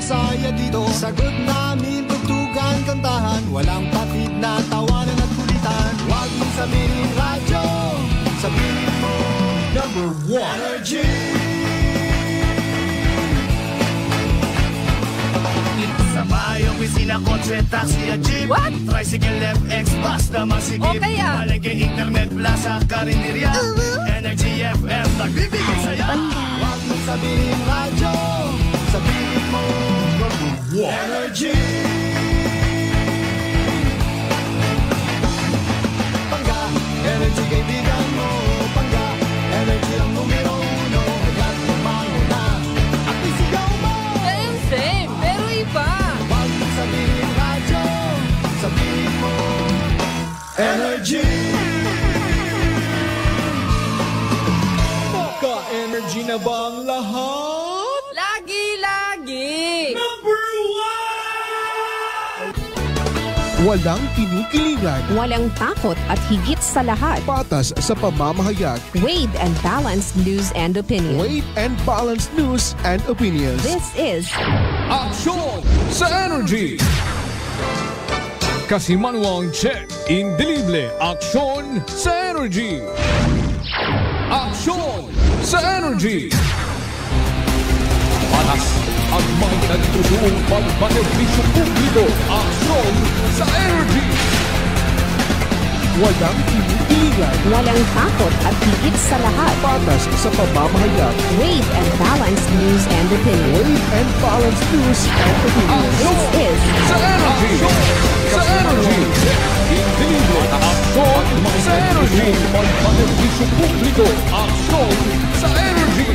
saya dito. Sagot namin, tugtugan, kantahan, walang patid na tawanan at kulitan. Huwag mong sabihin radyo, sabihin mo number 1 Energy. Sa bahay, opisina, kotse, taxi at jeep. What? Tricycle, FX, bus na masigip. O kaya? Palengke, internet, plaza, karinderya. Energy FM, nagbibigay saya. Huwag mong sabihin radyo, sabihin mo number 1 Energy. Pangga, energy kaibigan mo. Pangga, energy ang numero 1. Hanggang lumango na at isigaw mo. Same, pero iba. Huwag mong sabihin radyo, sabihin mo Energy. Maka-energy na ba ang lahat? Lagi-lagi. Walang kinikilingan, Walang takot at higit sa lahat, patas sa pamamahayag. weighed and balanced news and opinion. Weight and balanced news and opinions. This is Aksyon sa Energy! Kasimanwang check, indelible, aksyon sa Energy! Aksyon sa Energy! Patas at may nagtutuong pagpanerbisyo publiko, aksyon sa Energy! Walang kinikilingan, walang takot at higit sa lahat, patas sa pamamahayag. weighed and balanced news and opinion. Weight and balanced news and opinions. This is Sa Energy! Sa Energy! Indelible, aksyon sa Energy! Pagpanerbisyo publiko, aksyon sa Energy!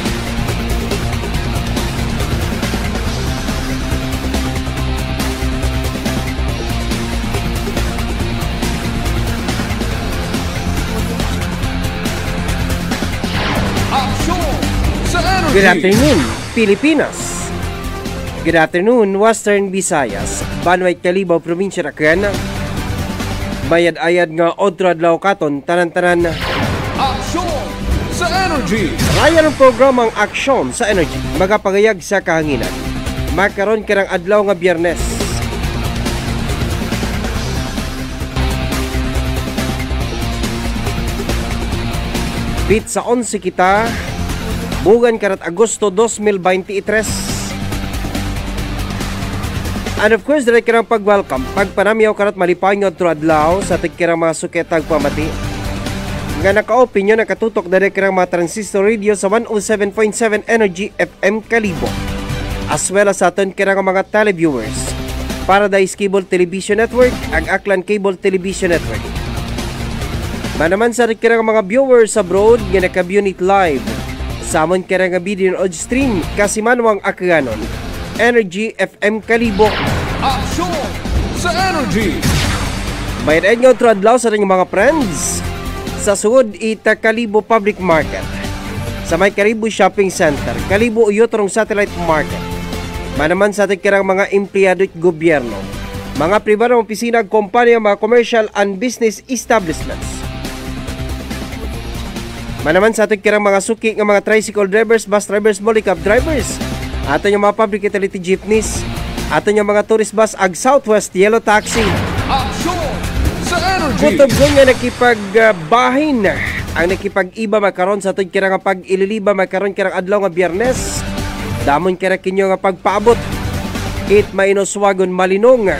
Aksyon sa Energy! Good afternoon, Pilipinas. Good afternoon, Western Visayas. Banway Kalibaw, Provincia Rakyan. Bayad-ayad nga odro adlaw katon tanan-tanan. Aksyon sa Energy! Raya ng programang Aksyon sa Energy, magapagayag sa kahanginan. Makaron karang adlaw nga Biyernes. Bit sa 11 kita, bugan karat Agosto 2023. And of course, direct kirang pag-welcome, pagpanamyaw karat malipanyod tro adlaw sa tigkirang mga suketag pamati. Nga naka-opinyon nakatutok direct kirang mga transistor radio sa 107.7 Energy FM Kalibo. As well as sa aton kirang mga televiewers. Paradise Cable Television Network, ang Aklan Cable Television Network. Manaman sa kirang mga viewers abroad nga naka-unit live sa amon kirang video and audio stream kasimanwang akganon Energy FM Kalibo. Aksyon sa Energy! Bayad nga otro adlaw sa ring mga friends sa sugod ita Kalibo Public Market sa may Kalibo Shopping Center, Kalibo Uyotrong Satellite Market. Manaman sa kirang mga empleyado at gobyerno, mga pribadong opisina, kompanya, mga commercial and business establishments. Manaman sa ating kirang mga suki ng mga tricycle drivers, bus drivers, molicab drivers, ato yung mga public utility jeepneys, ato yung mga tourist bus ag Southwest Yellow Taxi. Aksyon sa Energy! Kutob ko nga nakipagbahin ang nakipag-iba makaron sa ating kirang pag-ililiba makaron kirang adlaw nga Biyernes. Damon kira kinyo nga pagpaabot it mainoswagon malinong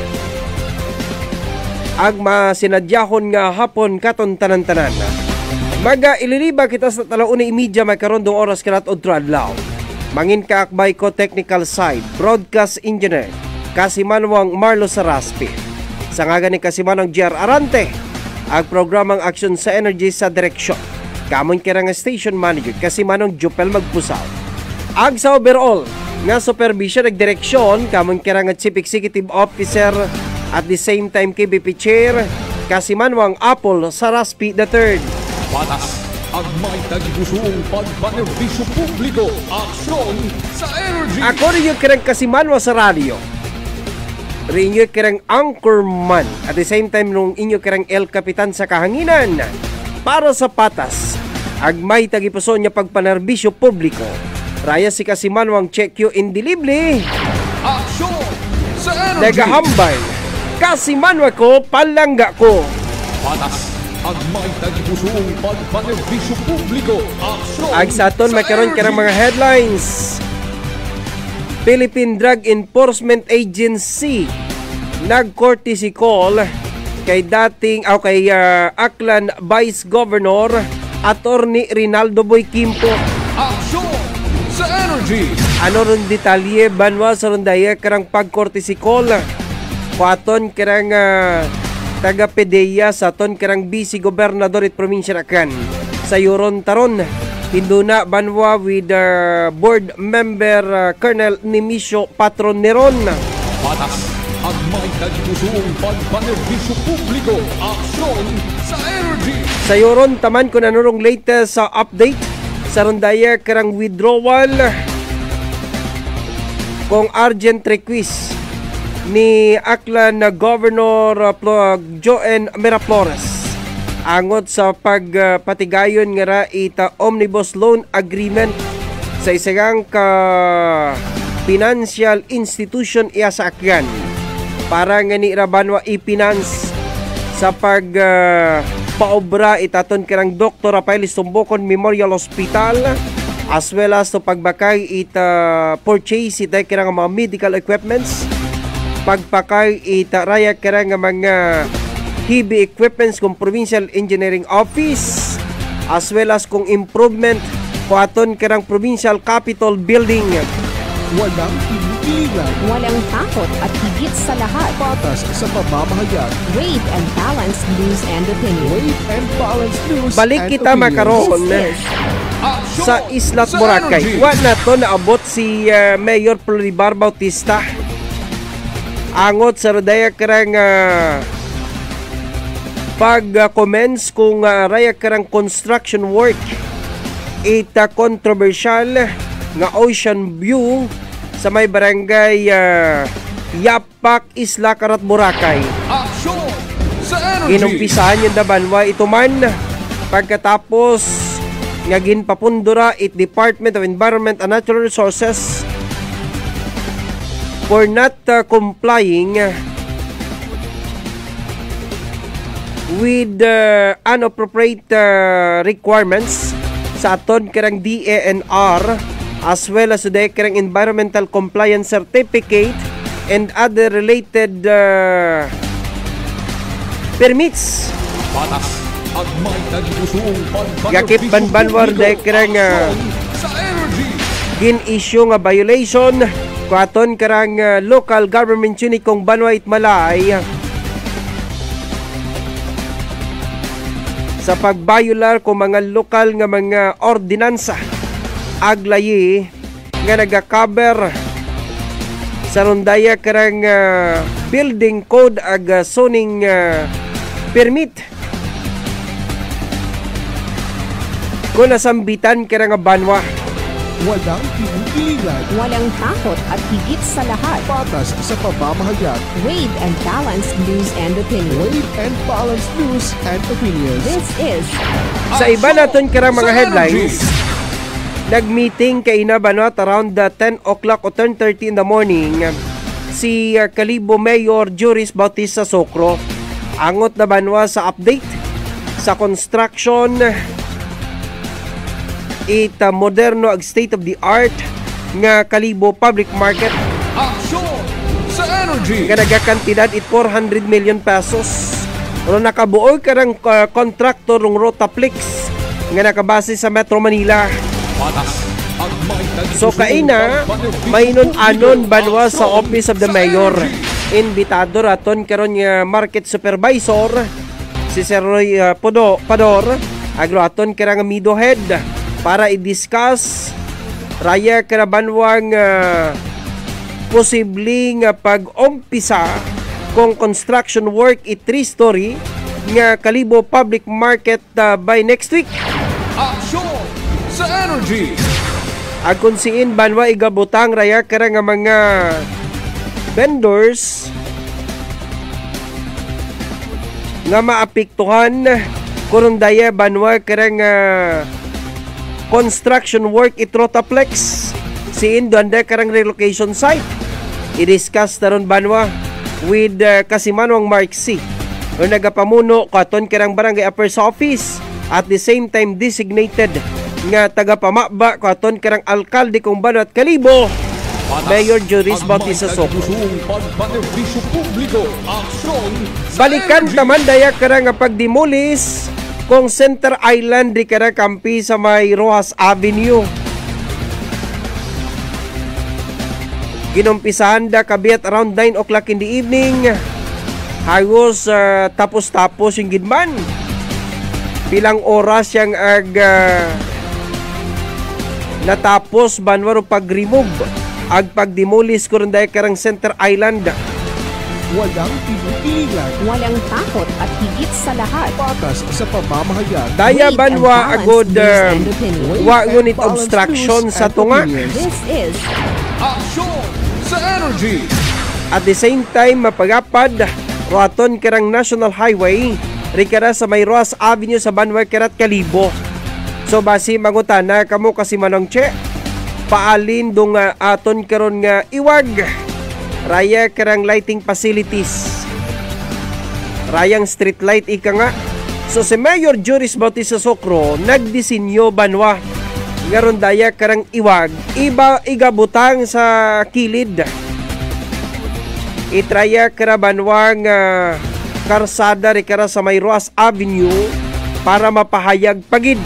ag masinadyahon nga hapon katon tanan-tanan. Maga ililiba kita sa 3:30 makaron dong oras karat odro adlaw. Mangin kaakbay ko technical side, broadcast engineer, Kasimanwang Marlo Saraspi. Sa ngagan ni Kasimanwang JR Arante, ang programang Aksyon sa Energy sa direksyon. Kamon kira nga station manager, Kasimanwang Jopel Magpusaw. Ag sa overall, nga supervision ag direksyon, kamon kira nga chief executive officer at the same time KBP chair, Kasimanwang Apple Saraspi III. Patas at may tagipusong pagpanerbisyo publiko, aksyon sa Energy! Ako rin yung kirang Kasimanwa sa radio. Rin yung kirang anchorman. At the same time nung inyo kirang El Capitan sa kahanginan. Para sa patas, ag may tagipuson niya pagpanerbisyo publiko. Raya si Kasimanwang Chekyo Indilibli. Aksyon sa energy. Nagahambay. Kasimanwa ko, palangga ko. Patas ang may tagipusong pagpanerbisyo publiko. Aksyon Agsaton, magkaroon ka ng mga headlines. Philippine Drug Enforcement Agency nag-courtesy call kay Aklan Vice Governor Attorney Rinaldo Boy Quimpo. Aksyon sa energy. Ano ron detalye banwa sa rondaya karang pag-courtesy call. Kuaton karang taga-PDEA sa aton karang Vice Gobernador at Provincia Acan. Sa Yuron Taron, Hinduna banwa with board member Colonel Nemisio Patron Neron. Patas ang may tagipusong pagpanerbisyo publiko. Aksyon sa energy. Sa Yuron taman kung anurong latest sa update sa rondaya karang withdrawal kung urgent request ni Aklan na Governor Joen Miraflores angot sa pagpatigayon nga ra ita omnibus loan agreement sa isang financial institution iya sa Aklan para nga ni Rabanwa i-finance sa paobra itaton karang Dr. Rafael Sumbocon Memorial Hospital as well as to pagbakay purchase ita karang mga medical equipments, pagpakay ita raya karang mga heavy equipments kung Provincial Engineering Office as well as kung improvement kuaton karang Provincial Capitol Building. Walang pinipigilan. Walang takot at higit sa lahat. Patas sa pamamahayag. Wave and balanced news and opinion. Wave and balanced news Balik and kita opinions. makaroon Aksyon sa Islat sa Boracay. energy. Wa na to naabot si Mayor Floribar Bautista. Angot sa radaya karang pag-commence kung raya karang construction work ita controversial nga Ocean View sa may barangay Yapak, Isla Carat, Boracay. Aksyon sa energy. Inumpisahan yung dabanwa ito man pagkatapos nga ginpapundura it Department of Environment and Natural Resources for not complying with unappropriate requirements sa aton karang DENR as well as today karang Environmental Compliance Certificate and other related permits. Patas at may tagipusong pagpanerbisyo Yakip banbanwar publiko. dahil karang Aksyon sa energy. gin-issue nga violation kuaton karang local government unit kong Banwa Itmalay sa pagbayular kung mga lokal nga mga ordinansa aglayi nga nagakaber sa rondaya karang building code ag zoning permit kung nasambitan karang banwa. Walang pinipigilan. Walang takot at higit sa lahat. Patas sa pamamahayag. Wave and balanced news and opinion. Wave and balanced news and opinions. This is Sa iba naton karang mga headlines, nag-meeting kay ina banat around 10 o'clock o 10:30 in the morning si Kalibo Mayor Juris Bautista Socro. Angot na banwa sa update sa construction ita moderno ag state of the art nga Kalibo Public Market Aksyon sa energy. nga nagakantidad it 400 million pesos. Pero nakabuoy karang kontraktor ng Rotaplex nga nakabase sa Metro Manila. Patas at may tagipusong So kaina pagpanerbisyo maynon anon publiko. banwa sa Aksyon Office of the sa Mayor. energy. Imbitado raton karon nga market supervisor si Sir Roy Pador agro aton karang mido head para i-discuss raya karabanwang posibleng pag-umpisa kung construction work it 3-story nga Kalibo Public Market by next week. Aksyon sa energy. Agon siin banwa igabutang raya kara nga mga vendors nga maapektuhan kurong daya banwa kara nga construction work it Rotaplex siin doon karang relocation site. I-discuss taron banwa with Kasimanwang Mark C. O nagapamuno katon karang barangay affairs office at the same time designated nga tagapamaba katon karang alkalde kung Banwa at Kalibo, Mayor Juris Bautista Soco. Balikan taman daya karang nga pagdimulis kung Center Island di karang kampi sa may Rojas Avenue. Ginumpisahan da kabiyat around 9 o'clock in the evening. Hagos tapos-tapos yung gidman. Pilang oras yung natapos banwaro pag-remove ag pagdimulis ko rin dahil karang Center Island. Walang pinipiligan, Walang takot at higit sa lahat. patas sa pamamahayag. Daya Wade banwa and agod Balanced News and Opinion. wa ngunit obstruction sa tunga. This is Aksyon sa Energy. At the same time mapagapad roaton karang National Highway rikara sa may Rojas Avenue sa Banwa Kerat Kalibo. So basi mangutana kamo kasi manong che paalin dong aton karon nga iwag raya karang lighting facilities, rayang street light ika nga. So si Mayor Juris Bautista Soco nagdisenyo banwa ngaron daya karang iwag igabutang sa kilid. Itraya kara banwa nga karsada rikara sa may Rojas Avenue para mapahayag pagid.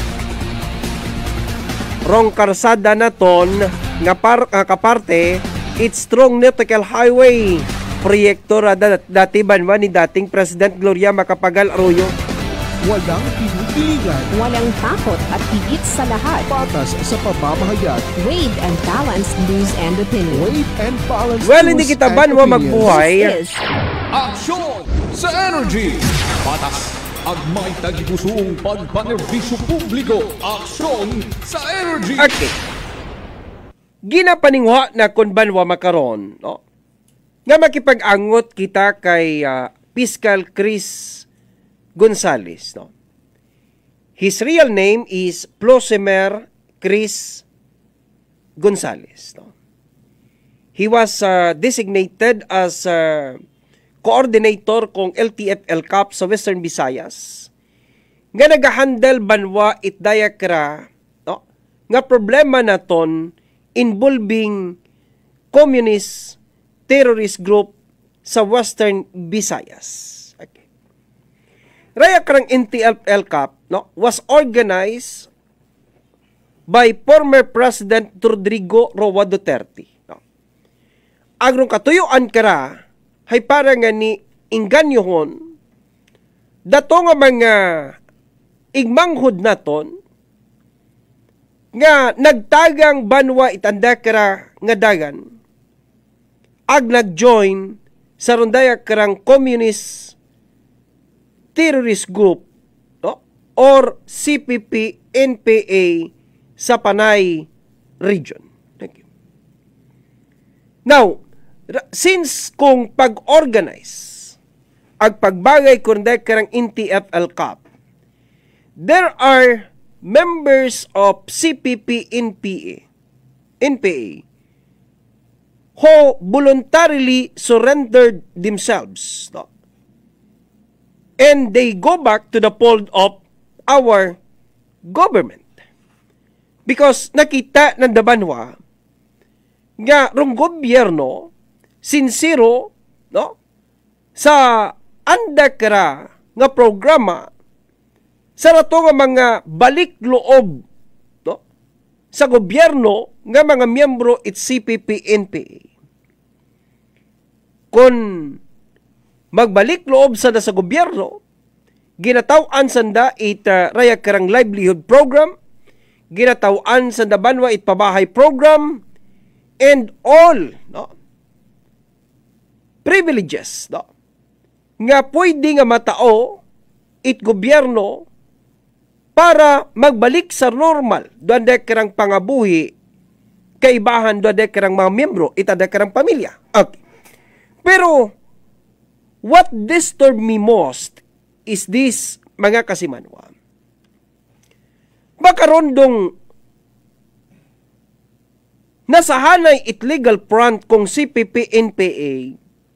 Rong karsada naton nga kaparte it's strong nautical highway proyekto dati banwa ni dating President Gloria Macapagal Arroyo. Walang pinipiligan, Walang takot at higit sa lahat. patas sa pamamahayag. Wade and Balanced News and Opinion. Wade and Balanced Well, News hindi kita and banwa Opinions. magbuhay. This is Aksyon sa Energy. Patas at may tagipusong pagpanerbisyo publiko. Aksyon sa Energy. Okay. Ginapaningwa na kun banwa makaron, no? Nga makipag-angot kita kay Fiscal Chris Gonzales, no? His real name is Plosemer Chris Gonzales, no? He was designated as coordinator kong LTF-LCAP sa Western Visayas. Nga nagahandle banwa itdaya kra, no? Nga problema naton involving communist terrorist group sa Western Visayas. Okay. Raya karang NTF-LCAP, no, was organized by former President Rodrigo Roa Duterte. No. Agrong katuyuan kara, hay para nga ni inganyohon, dato nga mga igmanghod naton, nga nagtagang banwa itanda kara nga dagan, ag nag-join sa rondaya karang communist terrorist group, no? Or CPP-NPA sa Panay region. Thank you. Now, since kung pag-organize ag pagbagay kundi karang NTF-LCAP, there are members of CPP-NPA who voluntarily surrendered themselves, no? And they go back to the fold of our government. Because nakita ng Dabanwa nga rong gobyerno sincero, no, sa anda kara nga programa sa rato nga mga balik loob, no, sa gobyerno nga mga miyembro it CPP-NPA. Kung magbalik loob sa gobyerno, ginatawaan sanda it raya karang livelihood program, ginatawaan sanda banwa it pabahay program, and all, no, privileges, no, nga pwede nga matao it gobyerno para magbalik sa normal doon karang pangabuhi kaibahan doon karang mga miyembro itada karang pamilya. Okay. Pero what disturbed me most is this, mga kasimanwa. Baka rondong nasahanay it legal front kung CPP-NPA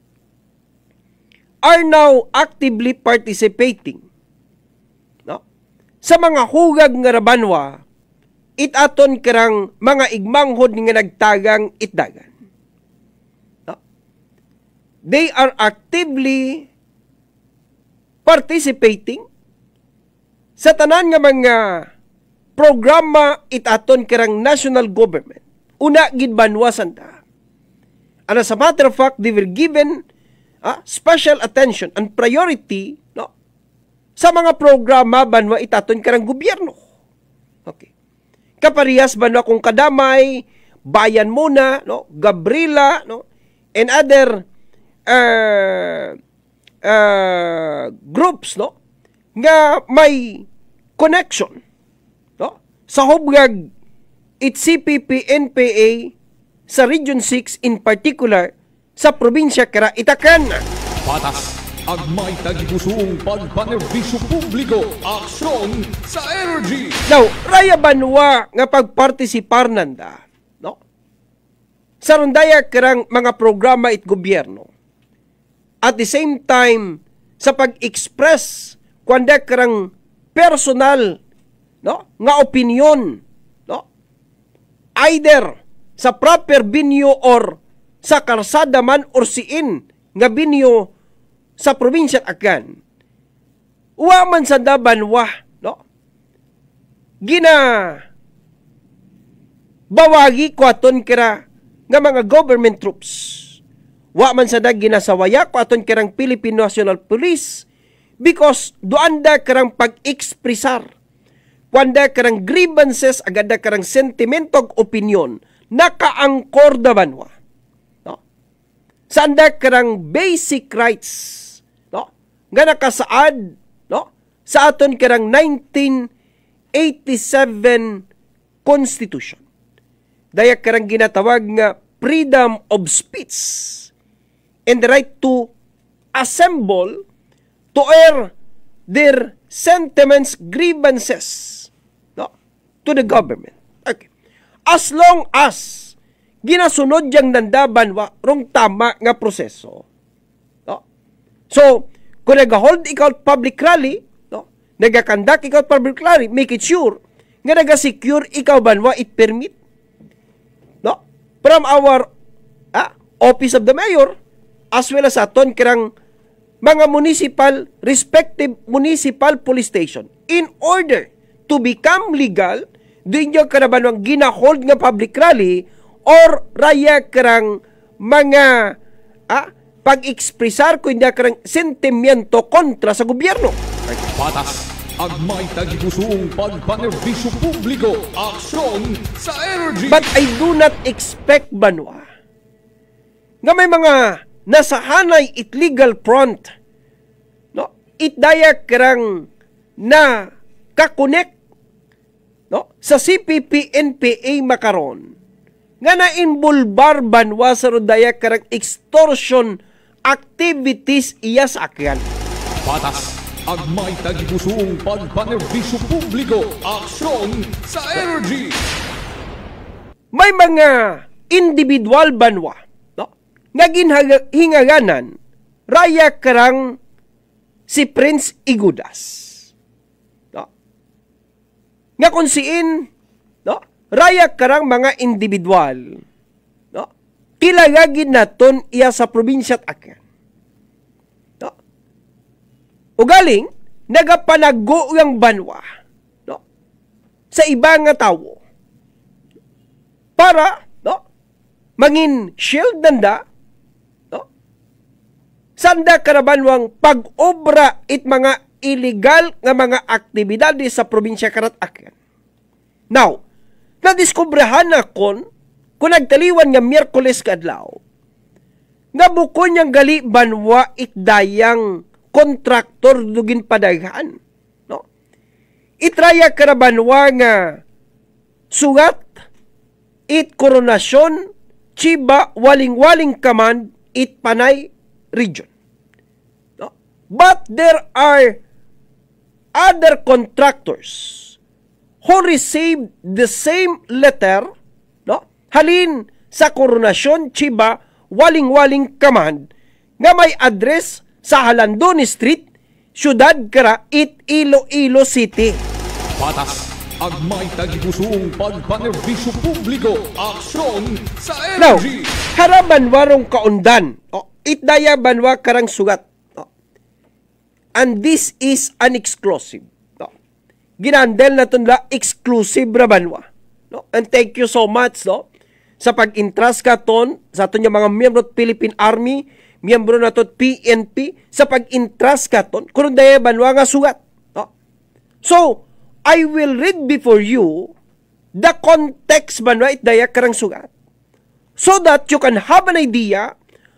are now actively participating, no, sa mga hugag nga rabanwa itaton karang mga igmanghod nga nagtagang itdagan. No? They are actively participating sa tanan nga mga programa itaton karang national government. Una gid banwasan ta. And as a matter of fact, they were given special attention and priority, no, sa mga programa banwa itaton karang gobyerno. Okay. Kaparehas banwa kung kadamay, Bayan Muna, no, Gabriela, no, and other groups, no, nga may connection, no, sa hubgag it CPP-NPA sa Region 6 in particular sa probinsya kara Itacan. Patas ang may tagipusong pagpanerbisyo publiko, aksyon sa energy. Now, raya banwa nga pagpartisipar nanda, no? Sa rundaya karang mga programa it gobyerno. At the same time, sa pag-express kwanda karang personal, no, nga opinion, no? Either sa proper venue or sa karsada man or siin nga binyo sa probinsya Acan. Wa man sa dabanwa, no? Gina bawagi kwaton kira nga mga government troops. Wa man sa ginasawaya kwaton kirang Philippine National Police because doanda karang pag-ekspresar kwanda karang grievances agada karang sentimento ag opinion nakaangkor da banwa. Sanda karang basic rights, no, nga nakasaad, no, sa aton karang 1987 Constitution. Daya karang ginatawag nga freedom of speech and the right to assemble to air their sentiments, grievances, no, to the government. Okay. As long as ginasunod yang nandaban rong tama nga proseso. No? So, kung nag-hold ikaw public rally, no? Nag-conduct ikaw public rally, make it sure nga nag-secure ikaw banwa it permit. No? From our Office of the Mayor, as well as aton kirang mga respective municipal police station, in order to become legal, doon yung karabanwang gina-hold nga public rally or raya karang mga pag-ekspresar kung hindi karang sentimiento kontra sa gobyerno. Patas ang may tagipusong pagpanerbisyo publiko, aksyon sa energy. But I do not expect banwa nga may mga nasahanay it legal front, no, it daya karang na kakonek, no, sa CPP-NPA makaron nga na-involbar banwa sa rudaya karang extortion activities iya sa Acan. Patas ang may tagipusong pagpanerbisyo publiko, aksyon sa energy. May mga individual banwa, no, nga ginhingaganan raya karang si Prince Igudas, no, nga kung siin, no, raya karang mga individual, no, kilagagin naton iya sa probinsya Acan. No? Ugaling, nagapanago yung banwa, no, sa ibang nga tao para, no, mangin shield nanda, no, sanda karabanwang pag-obra it mga illegal nga mga aktibidades sa probinsya karat Acan. Now, nadiskubrahan na kung nagtaliwan nga Miyerkules kadlaw, nga bukon niyang gali banwa itdayang kontraktor dugin padaghan. No? Itraya karabanwa nga sugat, it koronasyon, Chiba, Waling-Waling Command, it Panay region. No? But there are other contractors who received the same letter, no, halin sa Coronasyon, Chiba, Waling-Waling Command nga may address sa Halandon Street, Syudad Karait, Iloilo City. Patas ang may tagibusong pagpanerbisyo publiko, aksyon sa Now, energy. haraban warong kaundan. Itdaya banwa karang sugat. And this is an exclusive. Ginandel na ito na exclusive ra banwa. And thank you so much sa pag-intras ka ton sa aton yung mga miyembro at Philippine Army, miyembro na ito PNP, sa pag-intras ka ton, kung daya banwa nga sugat. So, I will read before you the context banwa itdaya karang sugat so that you can have an idea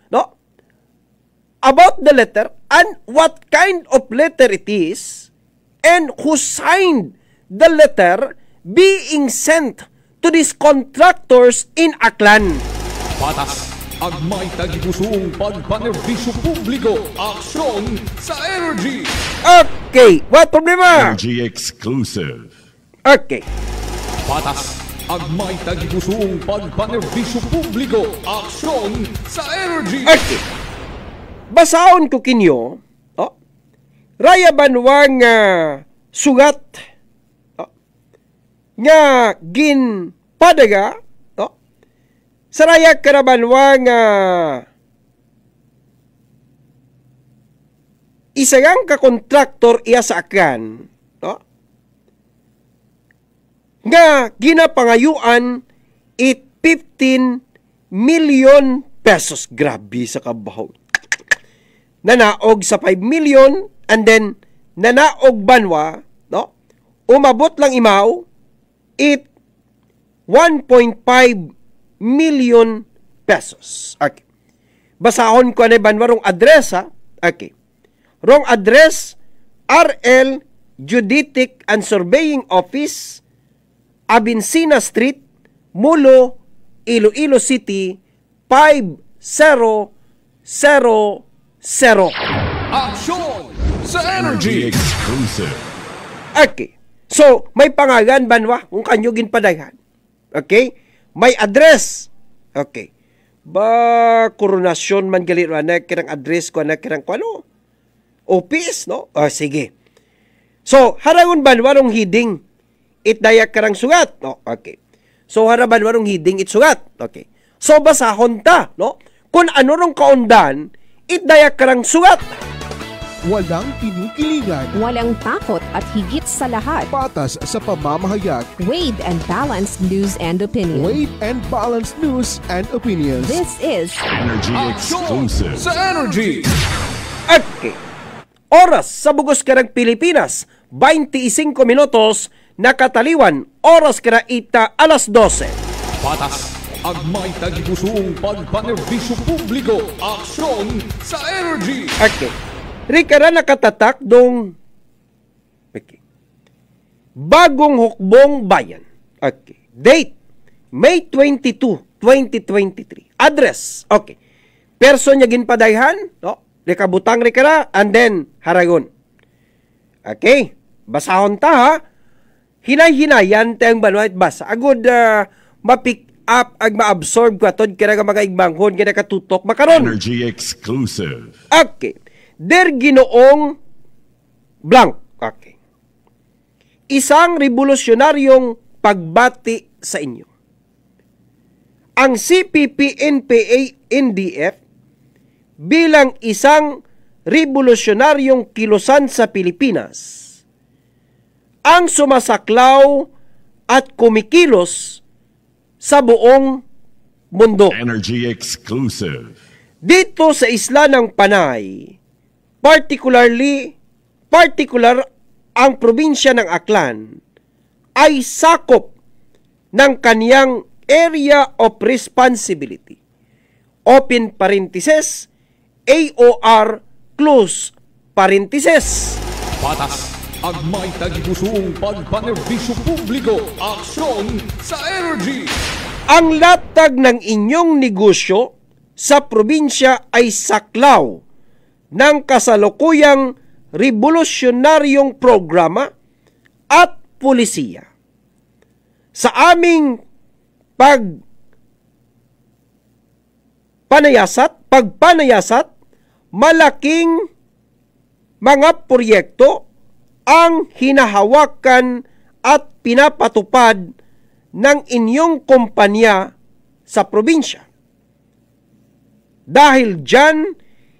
about the letter and what kind of letter it is and who signed the letter being sent to these contractors in Aklan. Patas ang may tagibusong pagpanerbisyo publiko, aksyon sa energy. Okay, what problema? Energy exclusive. Okay. Patas ang may tagibusong pagpanerbisyo publiko, aksyon sa energy. Okay. Basahon ko kinyo, raya banwang sugat nga ginpadaga saraya karabanwang isagang ka-kontraktor iya sa akan nga ginapangayuan it 15 million pesos. Grabe sa kabahaw. Nanaog sa 5 million and then nanaog banwa umabot lang imaw it 1.5 million pesos. Okay. Basahon ko na banwa rong address ha. Okay. Rong address, RL Juditic and Surveying Office, Abincina Street, Mulo, Iloilo City, 5000. Aksyon sa energy. Exclusive. Okay. So, may pangalan banwa kung kanyo ginpadaghan. Okay? May address. Okay. Ba, Coronasyon man galit na kirang address ko na kirang ano? Office, no? Sige. So, harangon banwa rong hiding itdayak karang sugat. No? Okay. So, haraban warong hiding it sugat. Okay. So, basahon ta, no? Kung ano rong kaundan, itdayak karang sugat. Walang kinikiligan. Walang takot at higit sa lahat, Patas sa pamamahayag. weighed and balanced news and opinion. Weighed and balanced news and opinions. This is Energy exclusive. Sa energy. Okay. Oras sa bugos karang Pilipinas, 25 minutos nakataliwan. Oras kara ita alas 12. Patas ang may tagibusong pagpanerbisyo publiko, aksyon sa energy. Okay. Rikara nakatatak dong okay. Bagong Hukbong Bayan. Okay. Date, May 22, 2023. Address, okay. Person niya ginpadayhan, no? Rekabutang rikara, and then haragon. Okay. Basahon ta ha. Hinay-hinayan tayong banwait basa. Agud mapick up ag ma-absorb ko atod kaya mga igbanghon kaya katutok makaron. Energy exclusive. Okay. Der Ginoong blank. Okay. Isang revolusyonaryong pagbati sa inyo. Ang CPP-NPA-NDF bilang isang revolusyonaryong kilusan sa Pilipinas ang sumasaklaw at kumikilos sa buong mundo. Energy exclusive. Dito sa isla ng Panay, particular ang probinsya ng Aklan ay sakop ng kaniyang area of responsibility. Open parenthesis, AOR, close parenthesis. Patas ang may tagibusong pagpanerbisyo publiko, aksyon sa energy. Ang latag ng inyong negosyo sa probinsya ay saklaw ng kasalukuyang revolusyonaryong programa at pulisiya. Sa aming pagpanayasat, malaking mga proyekto ang hinahawakan at pinapatupad ng inyong kumpanya sa probinsya. Dahil dyan,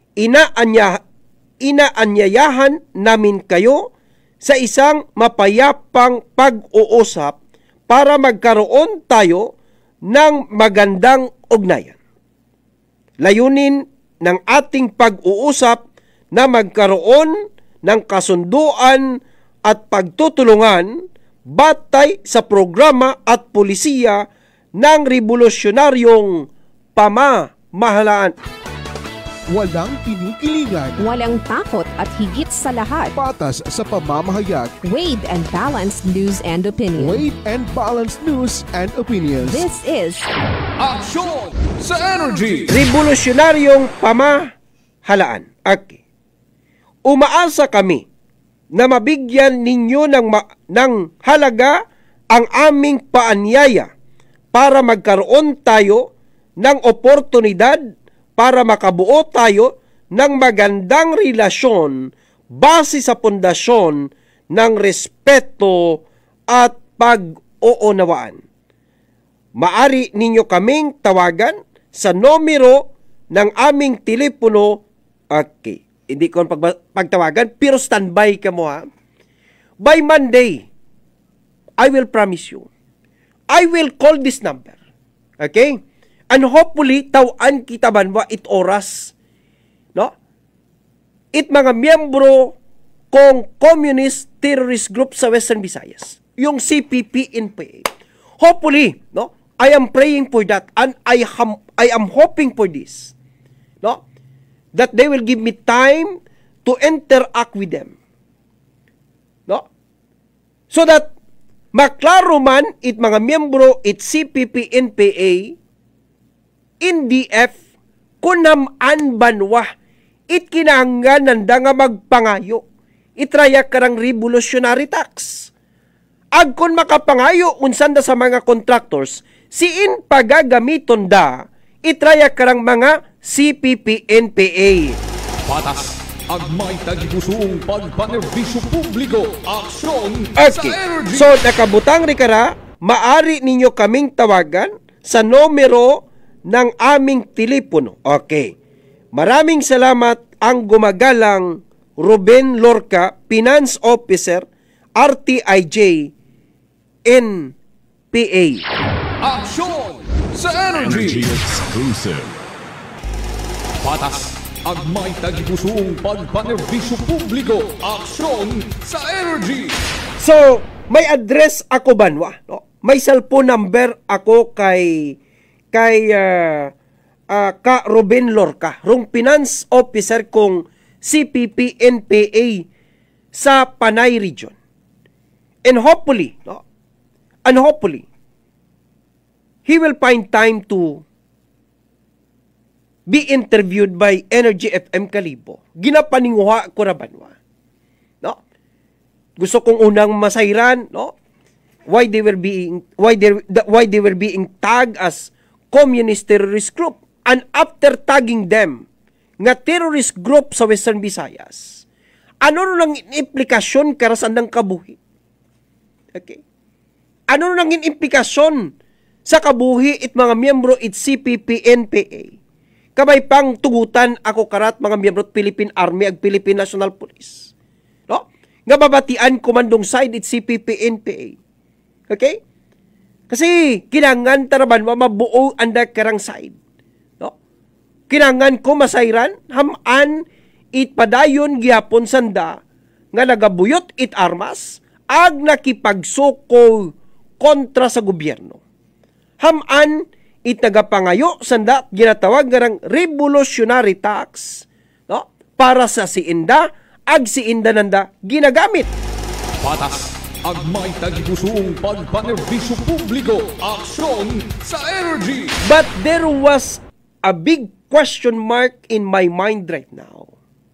inaanyayahan namin kayo sa isang mapayapang pag-uusap para magkaroon tayo ng magandang ugnayan. Layunin ng ating pag-uusap na magkaroon ng kasunduan at pagtutulungan batay sa programa at pulisiya ng revolusyonaryong pamamahalaan. Walang kinikilingan. Walang takot at higit sa lahat, Patas sa pamamahayag. weighed and balanced news and opinion. Weighed and balanced news and opinions. This is Aksyon sa Energy. Revolusyonaryong pamahalaan. Okay. Umaasa kami na mabigyan ninyo ng halaga ang aming paanyaya para magkaroon tayo ng oportunidad para makabuo tayo ng magandang relasyon base sa pundasyon ng respeto at pag-uunawaan. Maari ninyo kaming tawagan sa numero ng aming telepono. Okay, hindi ko pagtawagan, pero standby ka mo ha. By Monday, I will promise you, I will call this number. Okay? And hopefully, tawan kita banwa it oras. No? It mga miyembro kong Communist Terrorist Group sa Western Visayas. Yung CPP-NPA. Hopefully, no? I am praying for that and I am hoping for this. No? That they will give me time to interact with them. No? So that maklaro man it mga miyembro it CPP-NPA NDF kunaman banwa it kinahanggan nanda nga magpangayo itraya karang revolutionary tax. Agkon makapangayo unsanda sa mga contractors siin pagagamiton da itraya karang mga CPP-NPA. Patas ang may tagipusong pagpanerbisyo publiko. Aksyon sa Okay. Energy. So nakabutang rikara, maari ninyo kaming tawagan sa numero ng aming telepono. Okay. Maraming salamat ang gumagalang Ruben Lorca, Finance Officer, RTIJ, NPA. Aksyon sa Energy Energy. exclusive. Patas ang may tagipusong pagpanerbisyo publiko. Aksyon sa Energy. So, may address ako banwa, no? May cellphone number ako kay ka Ruben Lorca, rong finance officer kong CPP-NPA sa Panay region. And hopefully, no? And hopefully, he will find time to be interviewed by Energy FM Kalibo. Ginapaninguha ko na banwa. No? Gusto kong unang masayran, no? Why they were being tagged as Communist Terrorist Group, and after tagging them nga terrorist group sa Western Visayas, ano nang implikasyon karasan ng kabuhi? Okay? Ano nang implikasyon sa kabuhi it mga miyembro it CPP-NPA? Kamay pang tugutan ako karat mga miyembro it Philippine Army ag Philippine National Police. No? Nga babatian komandong side it CPP-NPA. Okay? Kasi kinangan taraban mabuo anda karang side. No? Kinangan ko masayran haman it padayon gyapon sanda nga nagabuyot it armas ag nakipagsuko kontra sa gobyerno. Haman it nagapangayo sanda ginatawag nga revolutionary tax, no? Para sa siinda ag siinda nanda ginagamit. Patas ang may tagipusong pagpanerbisyo publiko. Aksyon sa Energy. But there was a big question mark in my mind right now.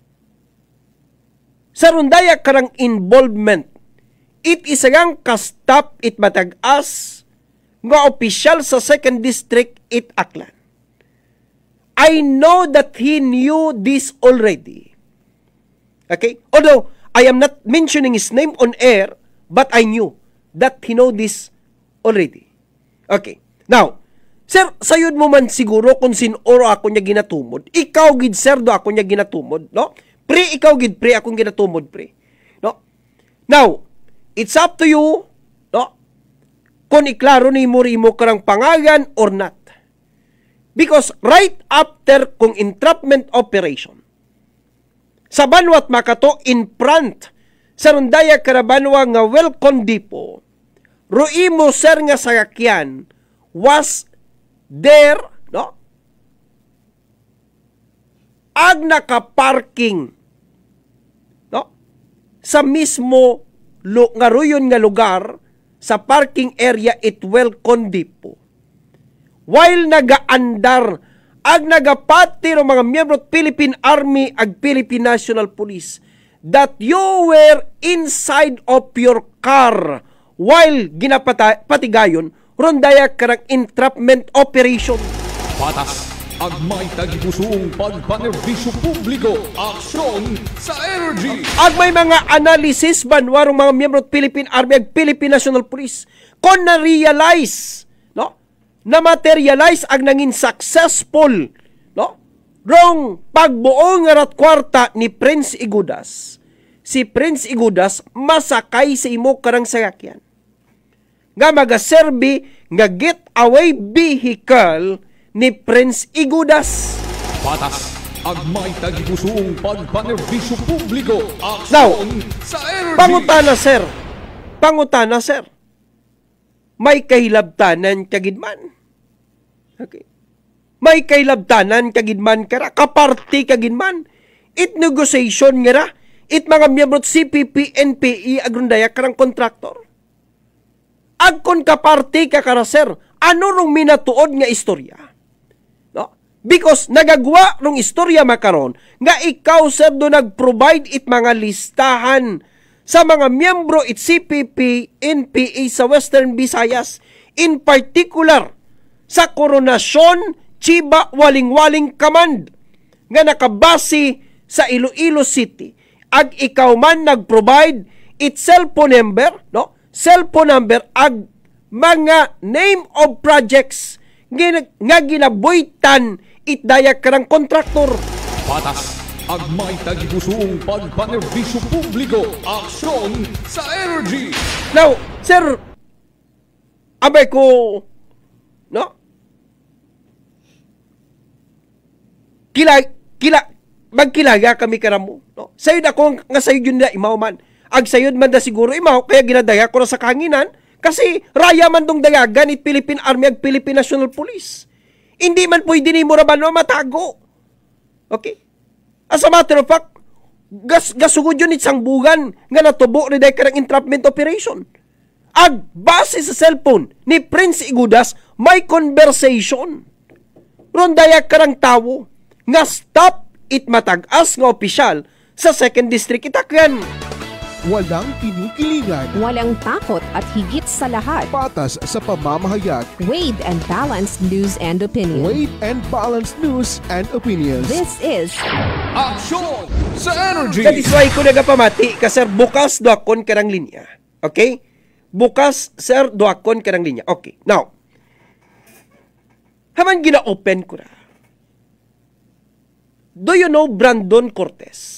Sa rundaya karang involvement, it isagang kastap it matag-as nga opisyal sa 2nd District it Aklan. I know that he knew this already. Okay? Although, I am not mentioning his name on air, but I knew that he know this already. Okay. Now, sir, sayod mo man siguro kung sinoro ako niya ginatumod. Ikaw gid sir do ako niya ginatumod, no? Pre, ikaw gid pre akong ginatumod, pre. No? Now, it's up to you, no? Kung iklaro ni mo karang pangalan or not. Because right after kung entrapment operation, sa Banwat Makato in front sa Rondaya Carabanwa nga Welcome Depot, ruimo sir nga sakyan was there, no? Ag nakaparking, no? Sa mismo nga ruyon nga lugar sa parking area it Welcome Depot. While nagaandar ag nagapati ng mga miyembro Philippine Army ag Philippine National Police that you were inside of your car while ginapatigayon rondaya karang entrapment operation. Patas ag may tagipusong pagpanerbisyo publiko aksyon sa energy. Ag may mga analysis banwarong mga miyembro Philippine Army ag Philippine National Police kon na-realize, no? Na-materialize ag nangin successful, no? Rong pagbuo nga ratkwarta ni Prince Igudas. Si Prince Igudas masakay sa imo karang sakyan. Nga magaserbi nga getaway vehicle ni Prince Igudas. Patas ag may tagipusong pagpanerbisyo publiko Now, aksyon sa energy. Pangutana sir. May kahilabtanan kagidman. Okay. May kahilabtanan kagidman kara, kaparti kagidman. It negotiation nga ra, it mga miyembro CPP, NPE, agrundaya karang kontraktor. Ag kon kaparti ka kara sir, ano rong minatuod nga istorya? No? Because nagagwa rong istorya makaron, nga ikaw sir do nag-provide it mga listahan sa mga miyembro it CPP, NPA sa Western Visayas, in particular sa Coronasyon Chiba Waling-Waling Command nga nakabase sa Iloilo City. Ag ikaw man nag-provide it cellphone number, no? Cellphone number ag mga name of projects nga ginabuitan it daya karang kontraktor. Patas ag may tagipusong pagpanerbisyo publiko aksyon sa energy. Now, sir, abay ko, no? Magkilaga kami karamo, no? Sayod ako nga sayod yun na imaw man. Ag sayod man da siguro imaw, kaya ginadaya ko na sa kanginan, kasi raya man dong dayagan it Philippine Army ag Philippine National Police. Hindi man pwede ni Muraban matago. Okay? As a matter of fact, gasugod yun isang bugan nga natubo ni day karang entrapment operation. Ag base sa cellphone ni Prince Igudas, may conversation. Rondaya karang tawo nga stop it matag-as nga opisyal sa 2nd District Itakyan. Walang kinikilingan. Walang takot at higit sa lahat. Patas sa pamamahayag. Weighed and balanced news and opinion. Weighed and balanced news and opinions. This is Aksyon sa energy. That is why ko nagapamati ka sir, bukas doakon karang linya. Okay? Bukas sir, doakon karang linya. Okay. Now, haman gina-open ko na. Do you know Brandon Cortez?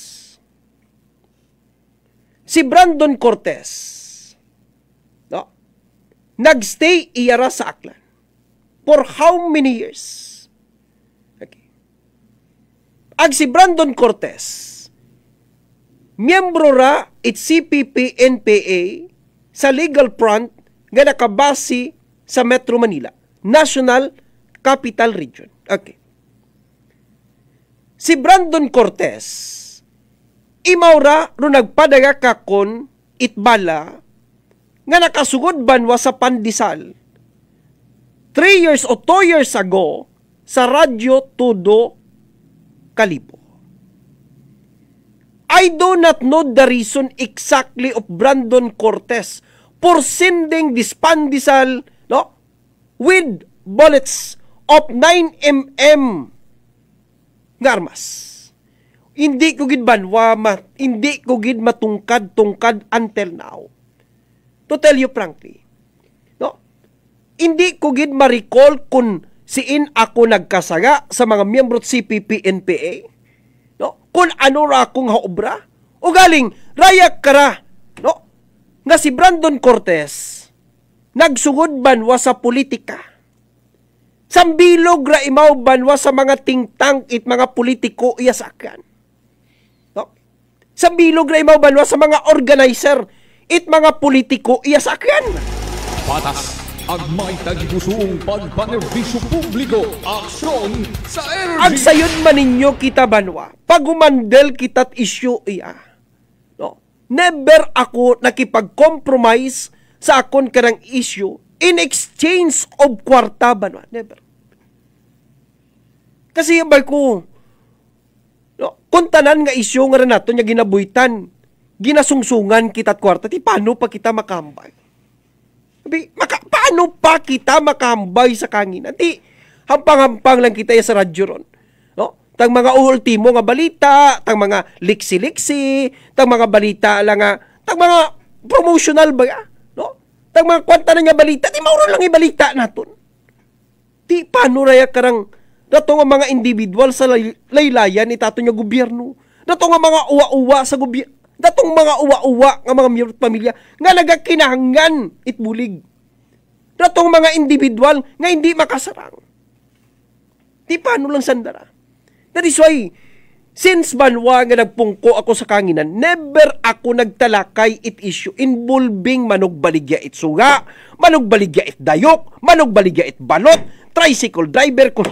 Si Brandon Cortez, no? Nagstay iyara sa Aklan. For how many years? Okay. Ag si Brandon Cortez, miyembro ra it CPP NPA sa legal front nga nakabase sa Metro Manila, National Capital Region. Okay. Si Brandon Cortez, imawra ro nagpadaga kakon itbala nga nakasugod banwa sa Pandesal 3 years o 2 years ago sa Radyo Todo Kalibo. I do not know the reason exactly of Brandon Cortez for sending this Pandesal, no, with bullets of 9mm nga armas. Hindi ko gid banwa, hindi ko gid matungkad until now. To tell you frankly, no? Hindi ko gid ma-recall kung siin ako nagkasaga sa mga miyembro CPP-NPA, no? Kung ano ra akong haobra, o galing, rayak kara, no? Nga si Brandon Cortez, nagsugod banwa sa politika. Sambilog ra imaw banwa sa mga tingtang it mga politiko iyasakan. No? Sambilog ra imaw banwa sa mga organizer it mga politiko iyasakan. Patas ang may tagipusong pagpanerbisyo publiko. Aksyon sa energy. Ang sayod man ninyo kita banwa, pagumandel kita't issue iya. No? Never ako nakipag-compromise sa akon karang issue in exchange of kwarta banwa. Never. Kasi yabay ko, no, kung tanan nga issue nga rin nato niya ginabuitan, ginasungsungan kita't kwarta, ti paano pa kita makambay? Sabi, paano pa kita makambay sa kanginan? Ti, hampang-hampang lang kita sa radyo ron. No? Tang mga ultimo nga balita, tang mga liksi-liksi, tang mga balita lang nga, tang mga promotional ba, no? Tang mga kwanta na nga balita, ti mauro lang ibalita naton. Ti, paano raya karang dato nga mga individual sa laylayan ni tato nga gobyerno. Dato nga mga uwa-uwa sa gobyerno. Datong mga uwa-uwa nga mga miyembro pamilya nga nagakinahangan itbulig. Datong mga individual nga hindi makasarang. Di paano lang sandara. That is why, since banwa nga nagpungko ako sa kanginan, never ako nagtalakay it issue involving manugbaligya it suga, manugbaligya it dayok, manugbaligya it balot, tricycle driver ko.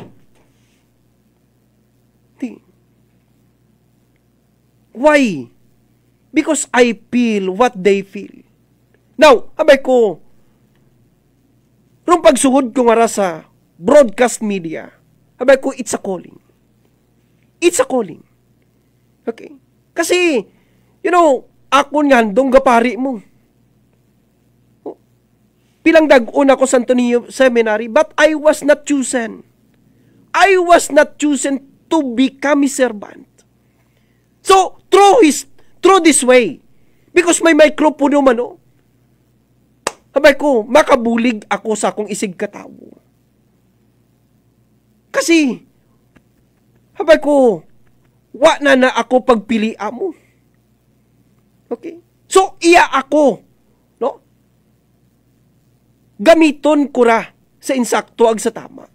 Why? Because I feel what they feel. Now, abay ko, rung pagsugod ko nga sa broadcast media, abay ko, it's a calling. It's a calling. Okay? Kasi, you know, ako nga handong gapari mo. Pilang dag-un ako sa Antonio Seminary, but I was not chosen. I was not chosen to become a servant. So, through this way, because may microphone man, oh, abay ko, makabulig ako sa akong isig katawo. Kasi, abay ko, wa na ako pagpilia mo. Okay? So, iya ako, no? Gamiton ko ra sa insakto ag sa tama.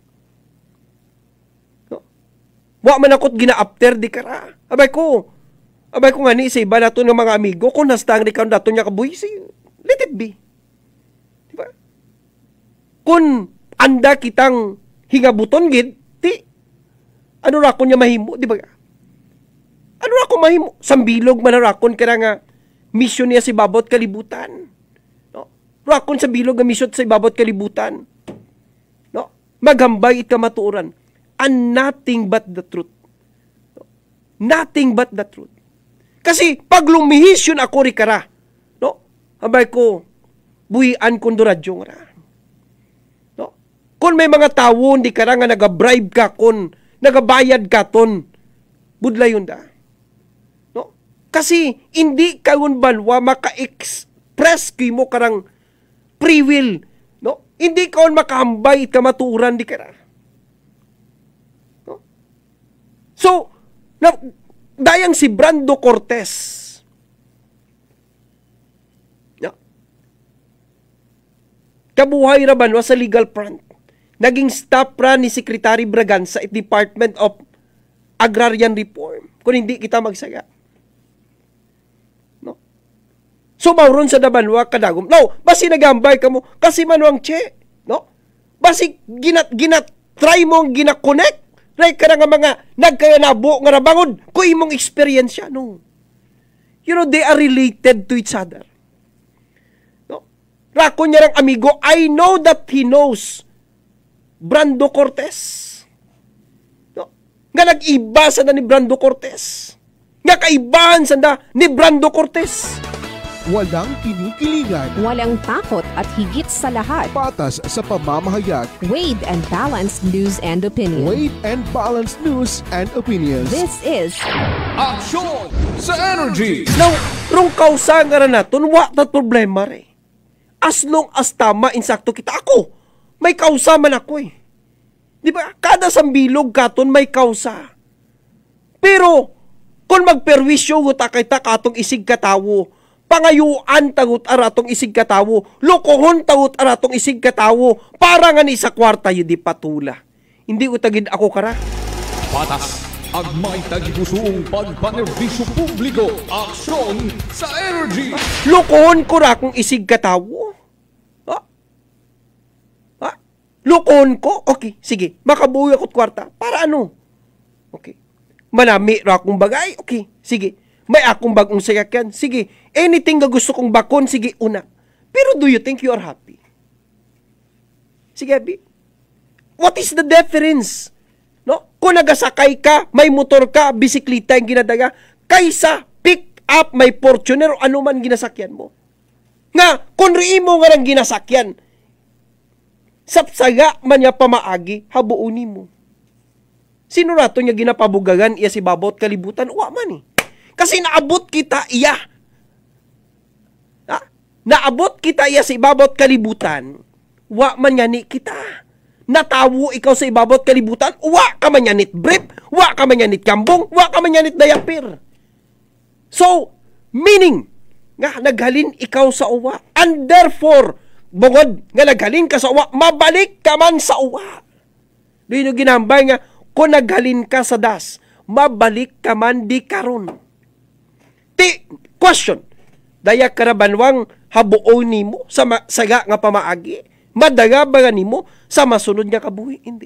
No? Wa man ako't gina-after di kara. Abay ko nga ni sa iba nato ng mga amigo, kung nastang di ka nato niya kabuhi, let it be. Diba? Kung anda kitang hingabuton gid, ano ra ko niya mahimo, di ba? Ano ra ko mahimo? Sambilog man ra kon kaya nga mission niya sa ibabot kalibutan. No? Ra kon sa bilog nga mission sa ibabot kalibutan. No? Maghambay it kamatuoran. And nothing but the truth. No? Nothing but the truth. Kasi pag lumihis yun ako rikara, no? Abay ko, buhian kong duradyo nga ra. No? Kung may mga tawon, di kara nga nagabribe ka kon, nagabayad ka ton, budlay yun da. No? Kasi hindi ka yun banwa maka-express kayo mo karang free will. No? Hindi ka yun makahambay ka matuuran di kara. No? So, dayang si Brando Cortez. No? Kabuhay ra banwa sa legal front. Naging staff ra ni Secretary Braganza at Department of Agrarian Reform. Kung hindi kita magsaga. No? So, mauron sa dabanwa kadagom. No, basi nagambay ka mo. Kasi manuang che. No? Basi try mo ang gina-connect. Right ka nga mga nagkayanabo nga rabangod. Kung imong experience, no? You know, they are related to each other. No? Rako niya ng amigo, I know that he knows Brando Cortez. No? Nga nag-iba sa ni Brando Cortez. Nga kaibahan sa ni Brando Cortez. Walang kinikilingan. Walang takot at higit sa lahat, Patas sa pamamahayag. weighed and balanced news and opinion. Weighed and balanced news and opinions. This is Aksyon sa Energy! Now, rong kausa nga na naton, wa tat problema re. As long as tama, insakto kita. Ako, may kausa man ako eh. Di ba? Kada sambilog katon may kausa. Pero, kung magperwisyo guta kay ta katong isig katawo, pangayuan tagut aratong isig katawo, lokohon tagut aratong isig katawo, para nga ni sa kwarta yun di patula. Hindi utagid ako kara. Patas, agmay tagipusoong pagpanerbisyo publiko. Aksyon sa Energy! Lokohon ko ra kung isig katawo. Ha? Ha? Lokohon ko? Okay, sige. Makabuhi ako't kwarta. Para ano? Okay. Manami ra akong bagay? Okay, sige. May akong bagong sayakyan? Sige. Anything nga gusto kong bakon? Sige, una. Pero do you think you are happy? Sige, Abby. What is the difference? No? Kung nagasakay ka, may motor ka, bisikleta yung ginadaga, kaysa pick up, may Fortuner o ano man ginasakyan mo. Nga, kung riimo nga lang ginasakyan, sapsaga man niya pamaagi, habuuni mo. Sino nato niya ginapabugagan iya si babot kalibutan? Uwa man eh. Kasi naabot kita iya. Ha? Naabot kita iya si babot kalibutan. Uwa man niya ni kita. Natawo ikaw sa ibabot kalibutan. Uwa ka man niya nit brief. Uwa ka man niya nit kambong. Uwa ka man niya nit dayapir. So, meaning, nga naghalin ikaw sa uwa. And therefore, bungod nga naghalin ka sa uwa, mabalik ka man sa uwa. Doon yung ginambay nga, kung naghalin ka sa das, mabalik ka man di karon. Question, daya karabanwang habuon nimo sa saga nga pamaagi, madaga ba nga nimo sa masunod nga kabuhi? Hindi.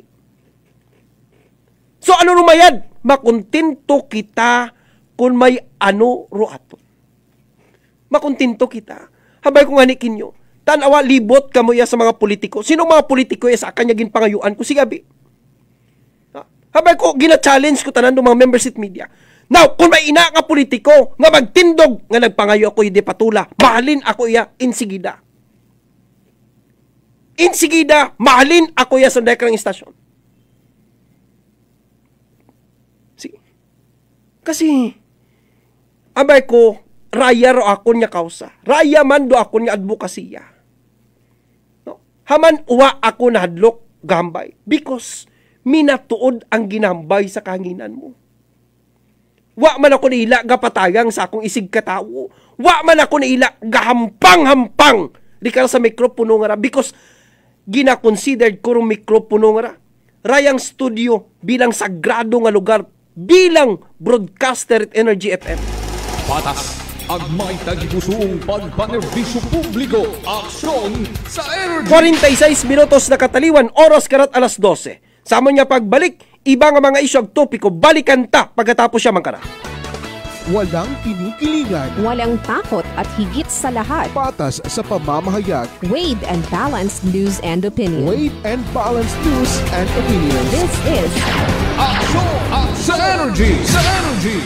So ano rumayad? Makuntinto kita kung may ano ruato. Makuntinto kita. Habay ko nga ni kinyo, tanawa libot kamo ya sa mga politiko. Sino mga politiko ya sa kanya ginpangayuan ko? Sigabi. Habay ko, gina-challenge ko tanan ng mga membership media. Now, kung may ina nga politiko, nga magtindog, nga nagpangayo ako yung patula, mahalin ako iya, insigida. Insigida, mahalin ako iya sa dekrang istasyon. Sige. Kasi, abay ko, raya ro ako niya kausa. Raya man do ako niya advokasya. No? Haman uwa ako na hadlok gambay. Because, minatuod ang ginambay sa kahanginan mo. Wa man ako naila gapatayang sa akong isig katawo. Wa man ako naila gahampang-hampang di ka sa mikropono nga ra. Because gina-considered ko rong mikropono nga ra. Rayang studio bilang sagrado nga lugar bilang broadcaster at Energy FM. Patas, agmay tagipusoong pagpanerbisyo publiko. Aksyon sa Energy! 46 minutos na kataliwan, oras karat alas 12. Sama niya pagbalik, iba nga mga isyu ag topiko, balikan ta pagkatapos siya mangkara. Walang kinikilingan. walang takot at higit sa lahat, Patas sa pamamahayag. weighed and balanced news and opinion. Weighed and balanced news and opinions. This is Aksyon sa Energy! Sa Energy!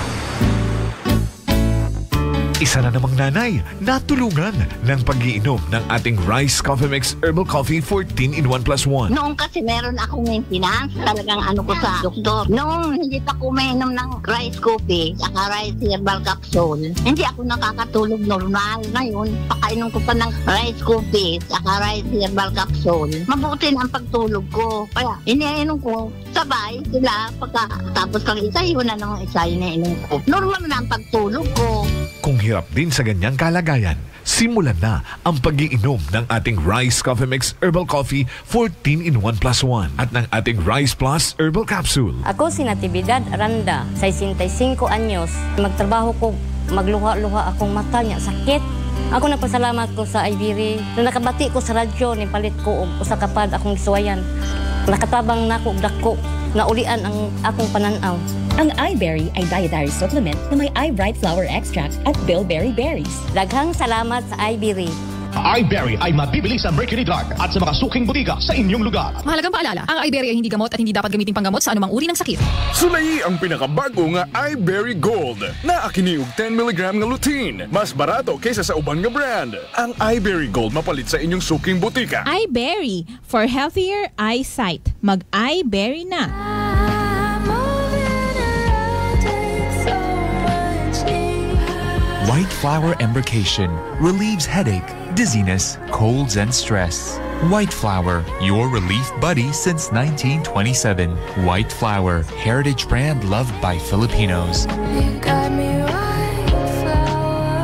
Isa na namang nanay natulungan ng pag-iinom ng ating Rice Coffee Mix Herbal Coffee 14 in 1 plus 1. Noong kasi meron akong maintenance, talagang ano ko sa doktor. Noong hindi pa ko mainom ng rice coffee, saka rice herbal capsule, hindi ako nakakatulog normal. Ngayon, pakainom ko pa ng rice coffee, saka rice herbal capsule. Mabuti na ang pagtulog ko. Kaya, iniinom ko, sabay sila. Pagkatapos kang isa, yun na nung isa, iniinom ko. Normal na ang pagtulog ko. Kung hirap din sa ganyang kalagayan, simulan na ang pag-iinom ng ating Rice Coffee Mix Herbal Coffee 14 in 1 plus 1 at ng ating Rice Plus Herbal Capsule. Ako si Natividad Aranda, 65 anyos. Magtrabaho ko, magluha-luha akong mata niya, sakit. Ako nagpasalamat ko sa Ibiri. Nung nakabati ko sa radyo, nipalit ko og usa ka pad akong gisuwayan. Nakatabang na ako dako, naulian ang akong pananaw. Ang iBerry ay dietary supplement na may iBright Flower Extract at Bilberry Berries. Daghang salamat sa Ibiri. iBerry ay mabibili sa Mercury Drug at sa mga suking butika sa inyong lugar. Mahalagang paalala, ang iBerry ay hindi gamot at hindi dapat gamitin panggamot sa anumang uri ng sakit. Sulayi ang pinakabago nga iBerry Gold na akiniog 10mg nga lutein. Mas barato kaysa sa uban nga brand. Ang iBerry Gold mapalit sa inyong suking butika. iBerry for healthier eyesight. Mag-iBerry na. White flower embrocation relieves headache, dizziness, colds, and stress. White flower, your relief buddy since 1927. White flower, heritage brand loved by Filipinos. You got me white flower.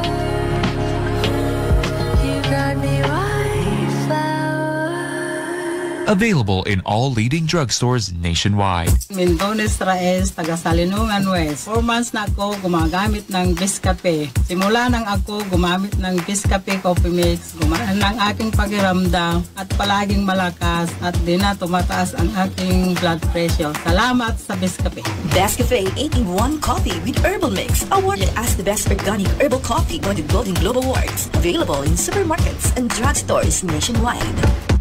You got me white flower. Available in all leading drugstores nationwide. Mindones Raes, taga Salinungan West. 4 months na ako gumagamit ng Biscafe. Simula nang ako gumamit ng Biscafe Coffee Mix, gumaan ang aking pakiramdam at palaging malakas at di na tumataas ang aking blood pressure. Salamat sa Biscafe. Biscafe 8-in-1 coffee with herbal mix, awarded as the best organic herbal coffee by the Golden Globe Awards. Available in supermarkets and drugstores nationwide.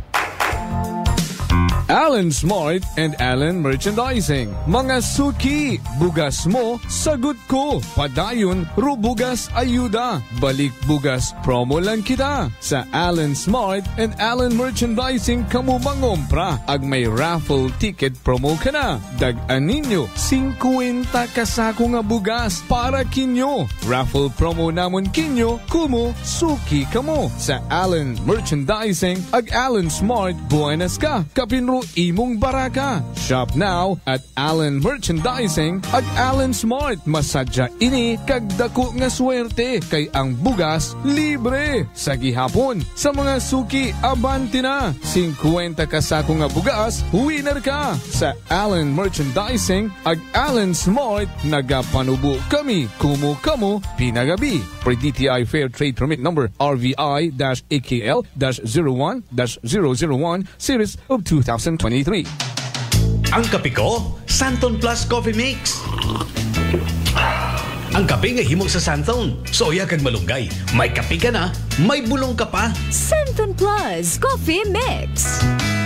Allen Smart and Allen Merchandising. Mga suki, bugas mo, sagot ko. Padayon, rubugas ayuda. Balik bugas, promo lang kita. Sa Allen Smart and Allen Merchandising, kamu mangompra. Ag may raffle ticket promo ka na. Dag-an ninyo, 50 kasako nga bugas para kinyo. Raffle promo namon kinyo, kumo, suki kamo. Sa Allen Merchandising, ag Allen Smart, buenas ka. Kapinro imong baraka. Shop now at Allen Merchandising at Allen Smart. Masadya ini kagdako nga swerte kay ang bugas libre. Sa gihapon, sa mga suki, abanti na. 50 kasako nga bugas, winner ka. Sa Allen Merchandising at Allen Smart, nagapanubo kami. Kumo kamo, pinagabi. Per DTI Fair Trade Permit Number RVI-AKL-01-001 Series of 2023. Ang kape ko, Santon Plus Coffee Mix. Ang kape nga himog sa Santon, soya kag malunggay. May kape ka na, may bulong ka pa. Santon Plus Coffee Mix.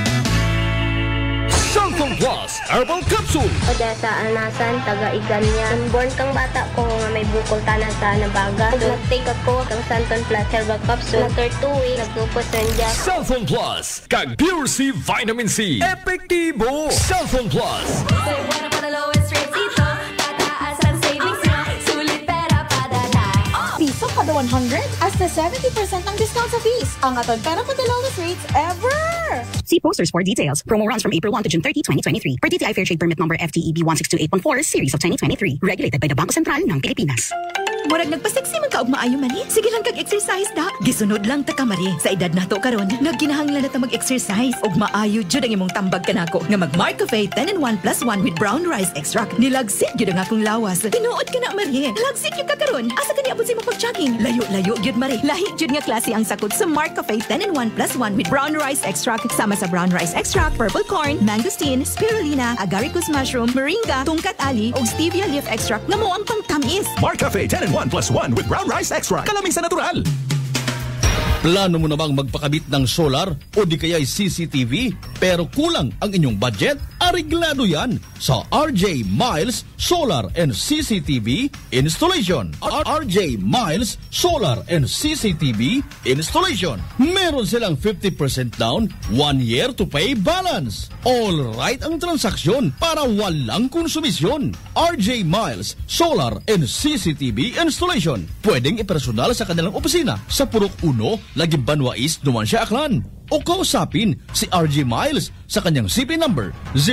Santon Plus Herbal Capsule. Odessa Anasan, taga Iganyan. Born kang bata ko nga may bukol tanan sa nabaga. Nag-take ako kang Santon Plus Herbal Capsule. After 2 weeks, nagtupos nandiyan. Santon Plus kag Pure C Vitamin C. Epektibo. Santon Plus. Say bueno pa the lowest rates ito. Tataas ang savings nyo. Sulit pera padala. Piso kada 100 hasta 70% ng discount sa fees. Ang aton pera pa the lowest rates ever. See posters for details. Promo runs from April 1 to June 30, 2023. Per DTI Fair Trade Permit Number FTEB 162814, Series of 2023. Regulated by the Bangko Sentral ng Pilipinas. Murag nagpaseksi man ka og maayo man. Sige lang kag exercise da. Gisunod lang ta kamari. Sa edad nato karon, nagkinahanglan na ta mag-exercise og maayo jud ang imong tambag kanako. Nga mag Mark Cafe 10-in-1+1 with brown rice extract. Nilagsit jud ang akong lawas. Tinuod ka na mari. Lagsit jud ka karon. Asa ka niabot sa imong pag-jogging? Layo-layo jud mari. Lahi jud nga klase ang sakot sa Mark Cafe 10-in-1+1 with brown rice extract. Sama sa brown rice extract, purple corn, mangosteen, spirulina, agaricus mushroom, moringa, tungkat ali ug stevia leaf extract nga mo ang pangtamis. Mark Cafe 10-in-1+1 with brown rice extract. Kalaming sa natural. Plano mo na bang magpakabit ng solar o di kaya'y CCTV pero kulang ang inyong budget? Areglado yan sa RJ Miles Solar and CCTV Installation. RJ Miles Solar and CCTV Installation. Meron silang 50% down, 1 year to pay balance. All right ang transaksyon para walang konsumisyon. RJ Miles Solar and CCTV Installation. Pwedeng ipersonal sa kanilang opisina sa Purok 1, Lagim Banwa East, Numancia, Aklan. O kausapin si RJ Miles sa kanyang CP number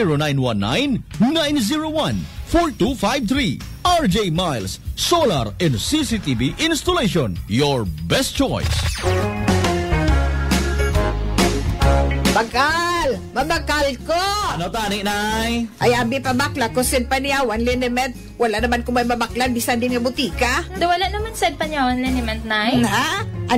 0919-901-4253. RJ Miles Solar and CCTV Installation. Your best choice. Bakal! Mabakal ko! Ano tani, Nay? Ay, abi pa bakla ko sin paniyawan liniment. Wala naman kung may mabaklan bisan din yung butika. Da wala naman sad panyawan liniment, Nay. Ha? Ano?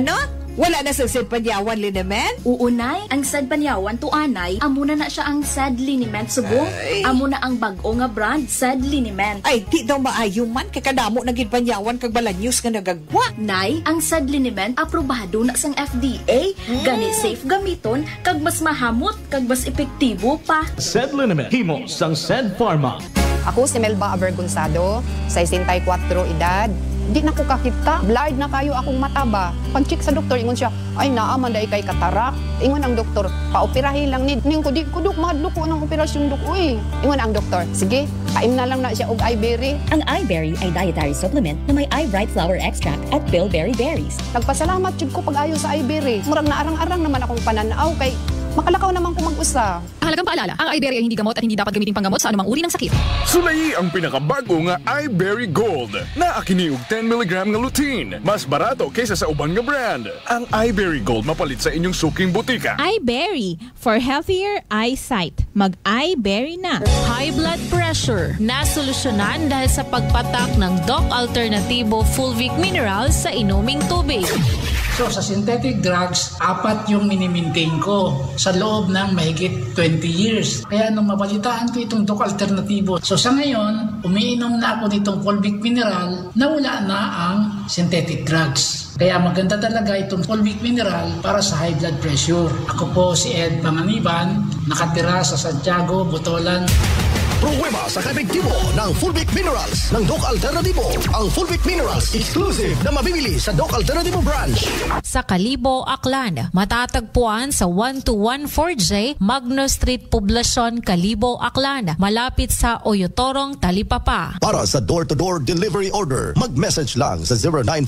Wala na sa Panyawan liniment? Uunay, ang sad Panyawan to anay, amo na siya ang sad liniment subong. Amo na ang bag-o nga brand, sad liniment. Ay, di daw maayo man, kakadamo na gid Panyawan kag balanyos nga nagagwa. Nay, ang sad liniment aprobado na sang FDA, gani safe gamiton, kag mas mahamot, kag mas epektibo pa. Sad liniment, himo sang Sad Pharma. Ako si Melba Avergonzado, 64 edad. Di na ko kakita, blind na kayo akong mata ba. Pag-check sa doktor, ingon siya, ay naaman dahi kay katarak. Ingon ang doktor, paoperahin lang ni. Ning ko, di ko mahadlo ko ng operasyon dok. Uy, ingon ang doktor, sige, kain na lang na siya og iBerry. Ang iBerry ay dietary supplement na may iBright flower extract at bilberry berries. Nagpasalamat jud ko pag-ayo sa iBerry. Murag na arang-arang naman akong pananaw kay makalakaw naman ko mag-usa. Halagang paalala, ang iBerry ay hindi gamot at hindi dapat gamitin panggamot sa anumang uri ng sakit. Sulayi ang pinakabago nga iBerry Gold na akiniog 10 mg nga lutein. Mas barato kaysa sa ubang nga brand. Ang iBerry Gold mapalit sa inyong suking butika. iBerry for healthier eyesight. Mag-iBerry na. High blood pressure na solusyonan dahil sa pagpatak ng Doc Alternativo Fulvic Minerals sa inuming tubig. So sa synthetic drugs, 4 yung minimaintain ko sa loob ng mahigit 20 years. Kaya nung mabalitaan ko itong Doc Alternativo, so sa ngayon, umiinom na ako nitong Fulvic Mineral na wala na ang synthetic drugs. Kaya maganda talaga itong Fulvic Mineral para sa high blood pressure. Ako po si Ed Panganiban, nakatira sa Santiago, Botolan. Pruweba sa kaepektibo ng Fulvic Minerals ng Doc Alternativo. Ang Fulvic Minerals exclusive na mabibili sa Doc Alternativo branch. Sa Kalibo, Aklan, matatagpuan sa 1214J Magno Street, Poblacion, Kalibo, Aklan, malapit sa Oyotorong, Talipapa. Para sa door-to-door delivery order, mag-message lang sa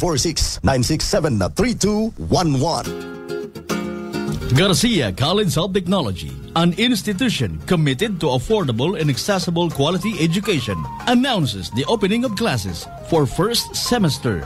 0946-967-3211. Garcia College of Technology, an institution committed to affordable and accessible quality education, announces the opening of classes for first semester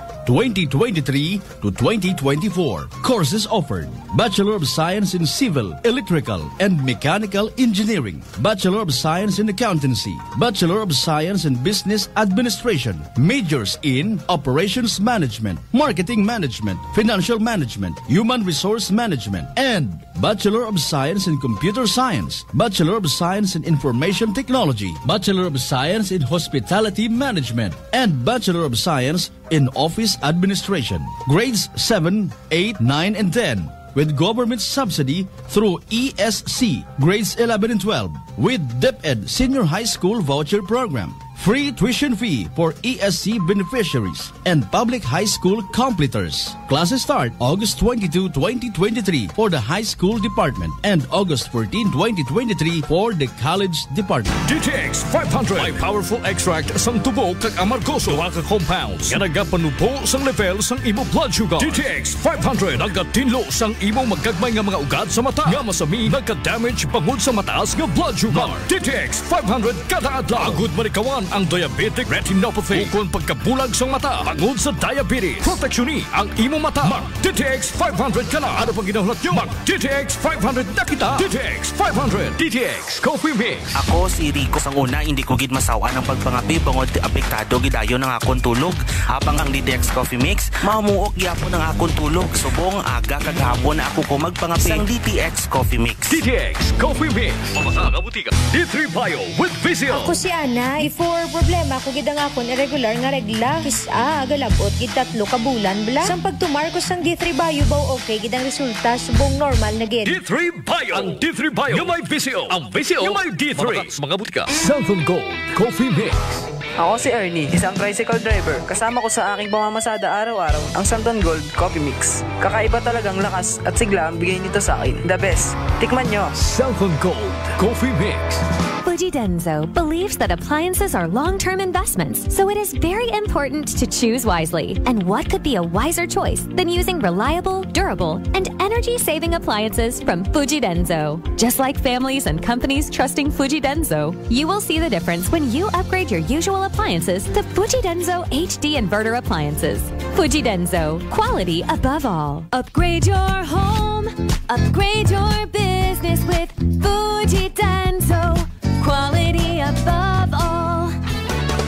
2023 to 2024. Courses offered: Bachelor of Science in Civil, Electrical, and Mechanical Engineering, Bachelor of Science in Accountancy, Bachelor of Science in Business Administration, majors in Operations Management, Marketing Management, Financial Management, Human Resource Management, and Bachelor of Science in Computer Science, Bachelor of Science in Information Technology, Bachelor of Science in Hospitality Management, and Bachelor of Science in Office Administration. Grades 7, 8, 9, and 10. With government subsidy through ESC, grades 11 and 12, with DepEd Senior High School Voucher Program. Free tuition fee for ESC beneficiaries and public high school completers. Classes start August 22, 2023 for the high school department and August 14, 2023 for the college department. GTX 500 may powerful extract sang tubo kag amargoso duha ka compounds nga nagapanubo sang level sang imo blood sugar. GTX 500 nagatinlo sang imo magkagmay nga mga ugat sa mata nga masami nagka-damage pangod sa mataas nga blood sugar. GTX 500 kada adlaw agud manikawan ang diabetic retinopathy ukon pagkabulag sa mata pangod sa diabetes. Proteksyon ang imo mata. Mag DTX 500 ka na. Ano pang ginahulot nyo? Mag DTX 500 na kita. DTX 500. DTX Coffee Mix. Ako si Rico. Sang una, hindi ko gid masawa ng pagpangapi bangod apektado gidayon ng akong tulog. Habang ang DTX Coffee Mix, mamuok gyapon ng akong tulog. Subong aga kagahapon na ako ko magpangapi sang DTX Coffee Mix. DTX Coffee Mix. Mamasa ka butika. D3 Bio with Vizio. Ako si Ana. Before problema ko gid ang akon irregular nga regla. Kisa agalabot gid 3 ka bulan bla. Sang pagtumar ko sang D3 Bio baw okay gid ang resulta subong normal na gid. D3 Bio. Ang D3 Bio yung may Vizio. Ang Vizio yung may D3. Mga butika. Southern Gold Coffee Mix. Ako si Ernie, isang tricycle driver. Kasama ko sa aking pamamasada araw-araw ang Santon Gold Coffee Mix. Kakaiba talagang lakas at sigla ang bigay nito sa akin. The best. Tikman nyo. Santon Gold Coffee Mix. Fuji Denso believes that appliances are long-term investments, so it is very important to choose wisely. And what could be a wiser choice than using reliable, durable, and energy-saving appliances from Fuji Denso? Just like families and companies trusting Fuji Denso, you will see the difference when you upgrade your usual appliances to Fuji Denso HD Inverter appliances. Fuji Denso, quality above all. Upgrade your home, upgrade your business with Fuji Denso. Quality above all.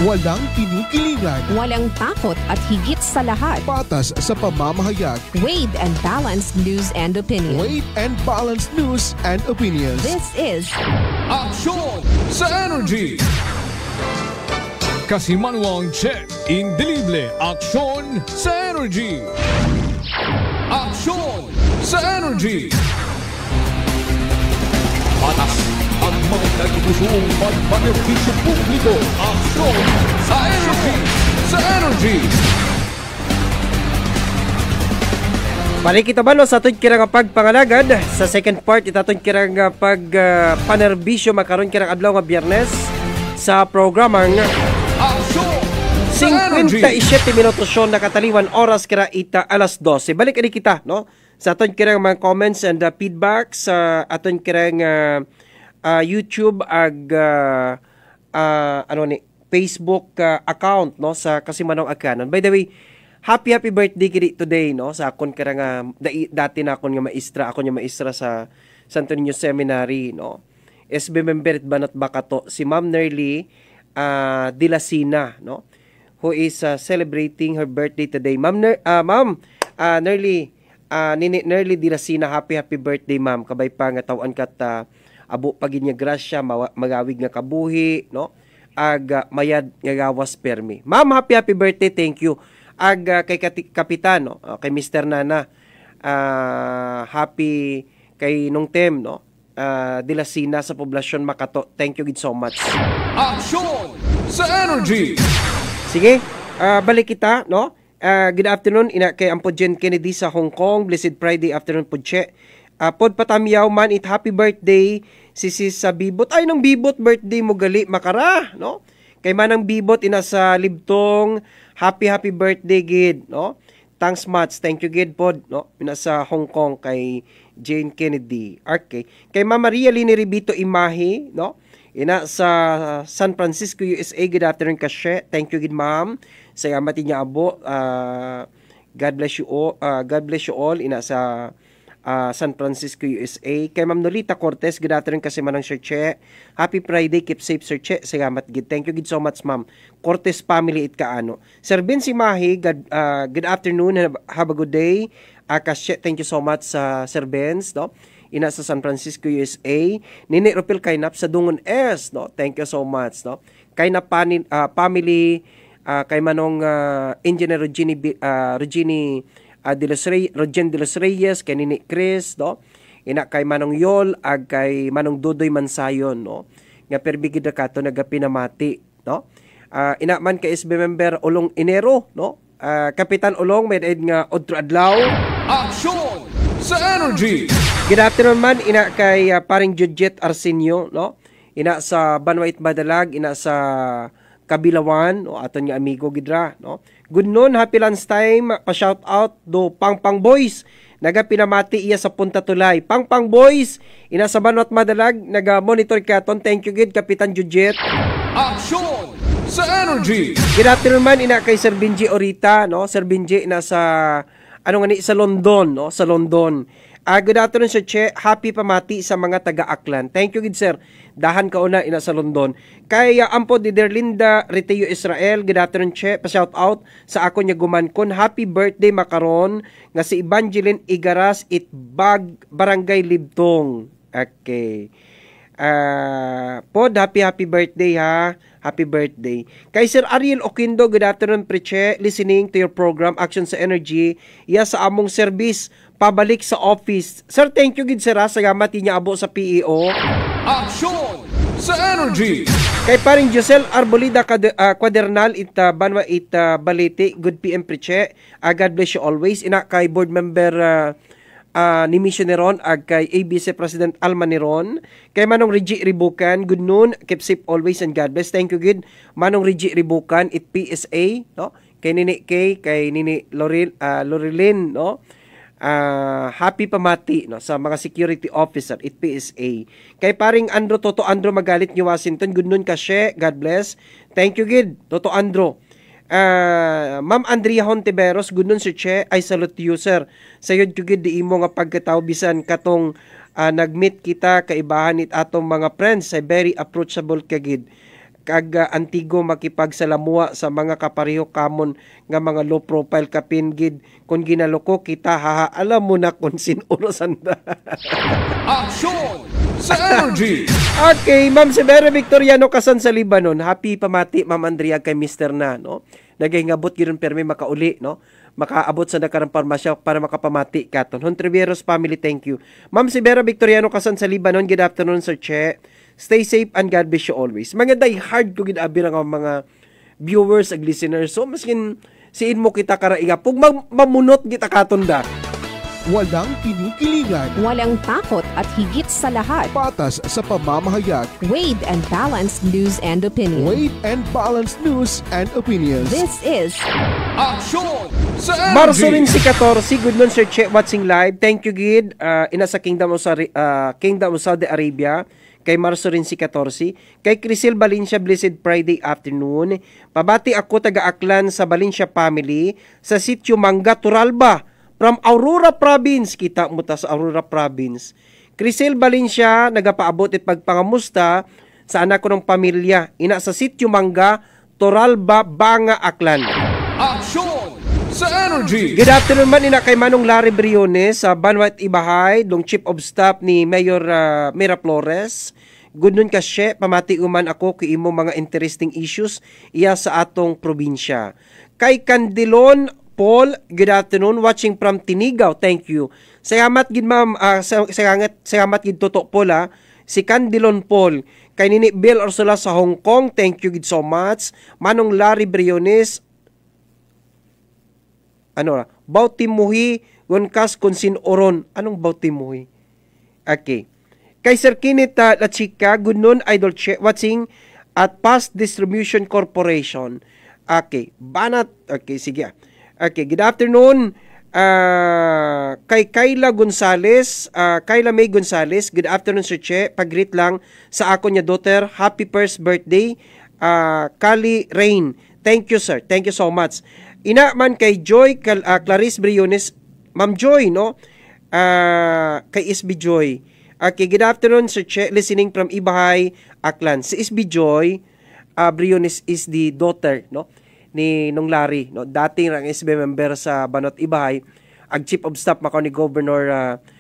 Walang kinikilingan. Walang takot at higit sa lahat. Patas sa pamamahayag. Weighed and balanced news and opinion. Weighed and balanced news and opinions. This is Aksyon sa Energy. Kasimanwang Che, indelible aksyon sa Energy. Aksyon sa Energy. Patas ang mga nagpusong pagpanerbisyo publiko. Aksyon sa Energy. Sa Energy. Balik kita ba no sa atong kirang pagpangalagad sa second part itatong kirang pagpanerbisyo makaron kirang adlaw nga Biyernes sa programang 57 minutos yon nakataliwan oras kira ita alas 12. Balik ani kita no sa aton kirang mga comments and feedback sa aton kirang YouTube ag Facebook account no sa Kasimanong Akanon. By the way, happy birthday kini today no sa akon kirang dati na akon nga maestra, akon nga maestra sa Santo Niño Seminary no. SB member banat bakato si Ma'am Nerly Dilasina no, who is celebrating her birthday today. Ma'am Nerly Nini Nerly Dilasina, happy birthday ma'am. Kabay pa nga tawan kat abo pagin nga grasya magawig nga kabuhi no, ag mayad nga gawas permi. Ma'am, happy birthday, thank you. Ag kay kapitan no, kay Mr. Nana, happy kay nung tem no, Dilasina sa poblasyon Makato. Thank you so much. Aksyon sa Energy. Sige, balik kita no. Good afternoon ina kay Ampo Jen Kennedy sa Hong Kong. Blessed Friday afternoon po che. Pod patamiyaw man it happy birthday si sa Bibot. Ay nang Bibot birthday mo gali makara no. Kay manang Bibot ina sa Libtong. Happy birthday gid no. Thanks much. Thank you gid pod no. Ina sa Hong Kong kay Jane Kennedy. Okay. Kay Mama Maria Lini Ribito Imahe no. Ina sa San Francisco, USA. Good afternoon kashe. Thank you gid ma'am. Salamat niya abo. God bless you all. God bless you all. Ina sa San Francisco, USA. Kay Ma'am Nolita Cortez, good afternoon kasi manang Sir Che. Happy Friday. Keep safe Sir Che. Salamat gid. Thank you gid so much ma'am. Cortez family it kaano. Sir Vinci Mahi, good afternoon. Have a good day. Kashe, thank you so much sa Sir Benz no. Ina sa San Francisco, USA. Nini Ropil Kainap sa Dungon S, no? Thank you so much, no? Kainap family, kay manong Engineer Regine de los Reyes, kay Nini Chris, no? Ina kay manong Yol, ag kay manong Dudoy Mansayon, no? Nga perbigid na kato nagapinamati, no? Ina man kay SB member Ulong Enero, no? Kapitan Ulong, may daid nga Odro Adlaw. Aksyon sa Energy. Good afternoon man ina kay paring Judjet Arsenio no, ina sa Banwait Madalag, ina sa Kabilawan o aton nga amigo gidra no. Good noon, happy lunch time, pa shout out do Pangpang Boys naga pinamati iya sa Punta Tulay. Pangpang Boys ina sa Banwait Madalag naga monitor katon. Thank you gid Kapitan Judjet. Aksyon sa Energy. Good afternoon man ina kay Sir Benji Orita no, Sir Benji ina sa sa London no, sa London. Good afternoon Sir Che, happy pamati sa mga taga-Aklan. Thank you gid sir. Dahan ka una ina sa London. Kay Ampo di Derlinda Riteo Israel, good afternoon Che. Pa-shout out sa ako nya gumankon. Happy birthday makaron nga si Evangeline Igaras Barangay Libtong. Okay. Pod, happy birthday ha. Happy birthday. Kay Sir Ariel Oquindo, good afternoon Preche. Listening to your program Action sa Energy. Iya sa among service pabalik sa office. Sir, thank you gid sir. Salamat niya abo sa PEO. Action sa Energy. Kay paring Josel Arbolida Quadernal Banwa Balete. Good PM Preche. God bless you always. Ina kay board member ni Missioneron ag kay ABC President Alma Neron, kay Manong Reggie Ribukan, good noon, keep safe always and God bless. Thank you good Manong Reggie Ribukan it PSA no, kay Nini kay Nini Lorilyn no, happy pamati no sa mga security officer it PSA. Kay paring Andro Toto Andro Magalit ni Washington, good noon kashe, God bless. Thank you good Toto Andro. Ma'am Andrea Hontiveros, good noon Sir Che, I salute you sir. Sayod ko gid di imo nga pagkatao bisan katong nagmeet kita kaibahan it atong mga friends, ay very approachable ka gid. kag antigo makipagsalamuha sa mga kapareho kamon nga mga low profile kapingid kung ginaloko kita alam mo na kung sinuro sanda. Action sa Energy! Okay, Ma'am Severa Victoriano Kasan sa Libanon. Happy pamati, Ma'am Andrea, kay Mr. na, no? Nagahingabot giron permi makauli, no? Makaabot sa nakarang parmasya para makapamati katon. Hontriveros family, thank you. Ma'am Severa Victoriano Kasan sa Libanon. Good afternoon, Sir Che. Stay safe and God bless you always. Mga die-hard ko ginabi ng mga viewers ag listeners. So, maskin siin mo kita karaiga. Pag mamunot kita katonda. Walang kinikilingan. Walang takot at higit sa lahat. Patas sa pamamahayag. Weighed and balanced news and opinion. Weighed and balanced news and opinions. This is Action sa Energy! Marso rin si 14. Good noon, Sir Che, watching live. Thank you, Gid. Ina sa Kingdom of Saudi Arabia. Kay Marso rin si 14. Kay Crisel Valencia, Blessed Friday afternoon. Pabati ako taga-Aklan sa Valencia family sa sitio Mangga, Turalba. From Aurora Province, kita mo ta sa Aurora Province. Crisel Valencia, nagapaabot at pagpangamusta sa anak ko ng pamilya. Ina sa sitio Mangga, Toralba, Banga, Aklan. Action sa Energy! Good afternoon man, ina kay Manong Larry Briones sa Banwat Ibahay, dong Chief of Staff ni Mayor Mira Flores. Good nun kasye, pamati uman ako kay imo mga interesting issues iya sa atong probinsya. Kay Candilon Paul, good afternoon, watching from Tinigaw, thank you. Salamat gid ma'am, salamat gid Toto Paul ha. Si Candilon Paul, kay Nini Bill Ursula sa Hong Kong, thank you gid so much. Manong Larry Briones, Bautimuhi, Wonkas Konsin Oron, anong Bautimuhi? Okay. Kay Sir Kinit La Chica, good noon, Idol Che, watching at Past Distribution Corporation. Okay, Banat, okay, sige. Okay, good afternoon. Kay Kayla Gonzales, Kayla May Gonzales, good afternoon, Sir Che. Pag-greet lang sa ako niya daughter, happy first birthday, Kali Rain. Thank you, sir. Thank you so much. Ina man kay Joy Clarice Briones, Ma'am Joy, no? Kay SB Joy. Okay, good afternoon, Sir Che, listening from Ibahay, Aklan. Si SB Joy Briones is the daughter, no? Ni Nong Larry, no? Dating rang SB member sa Banot Ibahay, ag Chief of Staff mako ni Governor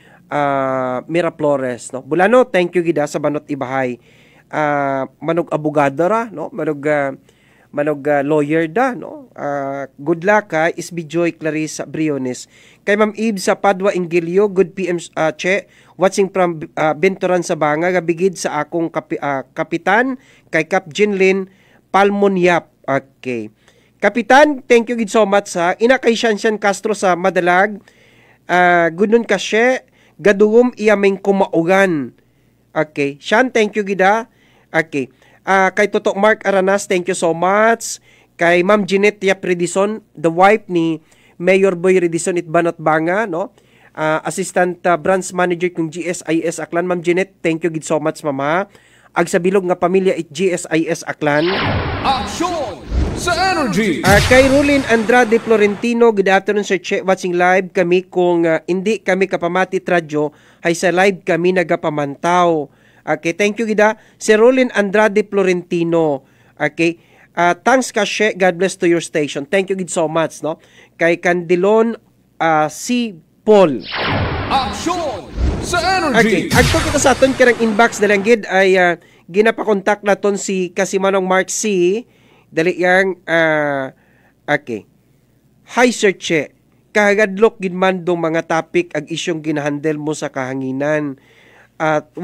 Mira Flores, no? Bulano, thank you gida sa Banot Ibahay. Manog abogado ra, no? Manog lawyer da, no? Good luck ha, SB Joy Clarissa Briones. Kay Ma'am Eve sa Padua Ingilio, good PM Che, watching from Binturan sa Banga, gabigid sa akong kapitan, kay Cap Jinlin Palmonyap. Okay. Kapitan, thank you so much ha. Ina kay Shanshan Castro sa Madalag. Good nun kasye, gadugom iyaming kumaugan. Okay. Shan, thank you gida. Okay. Kay Totok Mark Aranas, thank you so much. Kay Ma'am Jeanette Yap Redison, the wife ni Mayor Boy Redison it Banat Banga, no? Assistant branch manager kung GSIS Aklan. Ma'am Jeanette, thank you gid so much, mama. Ag sa bilog nga pamilya it GSIS Aklan. Action sa Energy! Kay Rulin Andrade Florentino, good afternoon, Sir Che, watching live kami kung hindi kami kapamati radyo, hay sa live kami nagapamantaw. Okay, thank you gida. Si Rulin Andrade Florentino. Okay, thanks kasye, God bless to your station. Thank you gid so much, no? Kay Candilon si Paul. Action sa Energy! Okay, agto kita sa aton karang inbox dalang gid ay ginapakontak naton si Kasimanong Mark C. Dali yang okay. Hi, Sir Che. Kahagadlok gid man dong mga topic ag isyong ginahandle mo sa kahanginan. At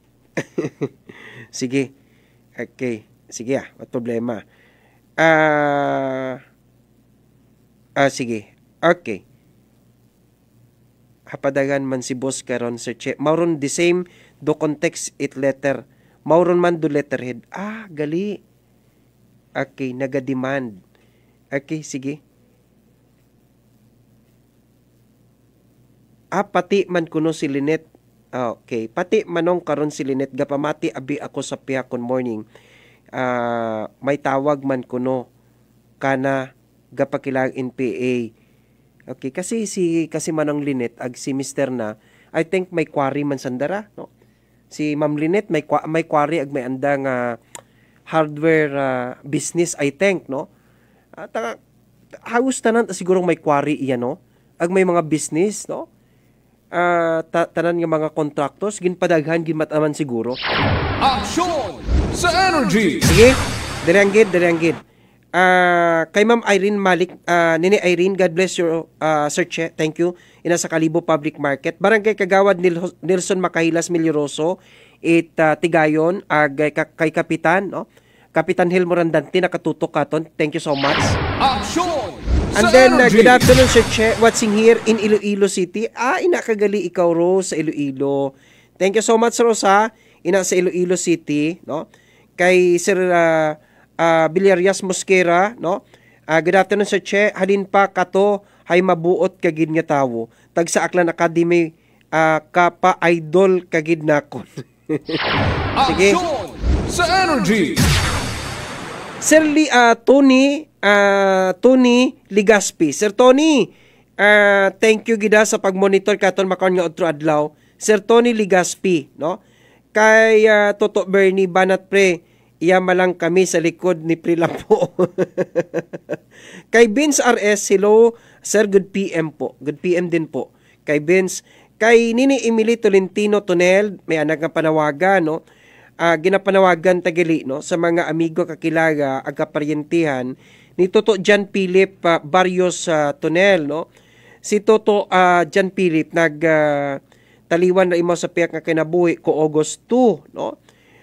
sige. Okay. Sige wat problema. Sige. Okay. Hapadagan man si boss karon, Sir Che. Mauron the same do context it letter. Mauron man do letterhead. Gali. Okay, naga-demand. Okay, sige. Pati man kuno si Linet. Okay, pati manong karon si Linet. Gapamati abi ako sa pihakon morning. May tawag man kuno kana gapakilang NPA. Okay, kasi manong Linet ag si Mr. na, I think may quarry man sandara, no? Si Ma'am Linet may quarry ag may andang hardware business, I think, no? Halos tanan siguro may quarry iyan, no? Ag may mga business, no? Tanan nga mga contractors, ginpadaghan, ginmataman siguro. Action sa Energy! Sige, dalianggid. Kay Ma'am Irene Malik, Nini Irene, God bless you, Sir Che, thank you. Ina sa Kalibo Public Market. Barangay Kagawad Nelson Macahilas Milyoroso, Tigayon, kay Kapitan, no? Kapitan Hil Morandante, nakatutok katon. Thank you so much. Action! And then, good afternoon, Sir Che, watching here in Iloilo City. Inakagali ikaw, Rose, sa Iloilo. Thank you so much, Rose, ha? Ina sa Iloilo City, no? Kay Sir Villarreal Mosquera, no? Good afternoon, Sir Che. Halin pa kato, hay mabuot kagid nga tawo. Tag sa Aklan Academy, kapa idol kagid nakon. Sige. Action sa Energy! Sir Tony Ligaspi. Sir Tony, thank you gida sa pag-monitor katon makaon nga otro adlaw. Sir Tony Ligaspi, no? Kay Toto Bernie Banat pre, iya malang kami sa likod ni Prilapo. Kay Vince RS, hello, Sir, good PM po. Good PM din po. Kay Vince, kay Nini Emily Tolentino Tonel, may anak nga panawagan, no? Ginapanawagan tagali, no? Sa mga amigo kakilaga, agkaparyentihan, ni Toto John Philip Barrios Tonel, no? Si Toto John Philip taliwan na imo sa piyak nga kinabuhi ko August 2, no?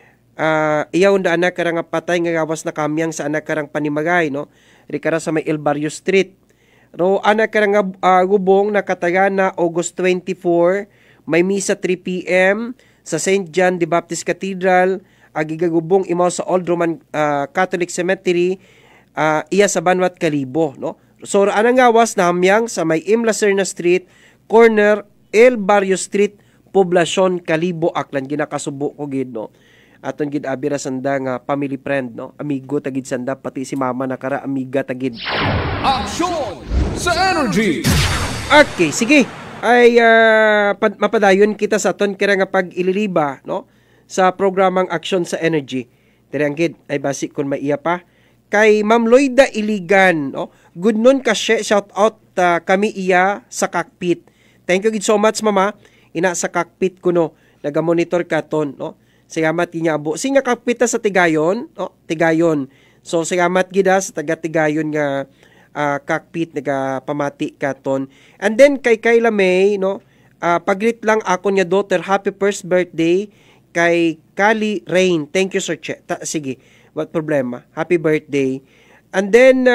Iyaw na anak karang patay nga gawas na kamyang sa anak karang panimagay, no? Rikara sa may El Barrio Street. Ro anak karang gubong nakataga na August 24, may misa 3 p.m. sa St. John the Baptist Cathedral, agigagubong imaw sa Old Roman Catholic Cemetery, iya sa Banwat Kalibo, no? So anang gawas na hamyang sa may M. Lacerna Street, corner El Barrio Street, Poblacion, Kalibo, Aklan. Ginakasubo ko gid, no? Aton gid abira sanda nga family friend, no? Amigo tagid sanda, pati si mama nakara amiga tagid. Action sa Energy! Okay, sige. Ay mapadayon kita sa aton kira nga pag-ililiba, no? Sa programang Action sa Energy. Diranggid ay basi kun maiya pa. Kay Ma'am Loida Iligan, no? Good noon ka, shout out kami iya sa cockpit. Thank you gid so much, mama. Ina sa cockpit ko, no? Naga-monitor katon, no? Salamat niya abo. Sinya cockpit sa Tigayon, no? Tigayon. So salamat gid sa taga Tigayon nga cockpit nagapamati katon. And then kay Kayla May, no? Pagrit lang ako niya daughter, happy first birthday kay Kali Rain. Thank you, Sir Che. Sige, what problema? Happy birthday. And then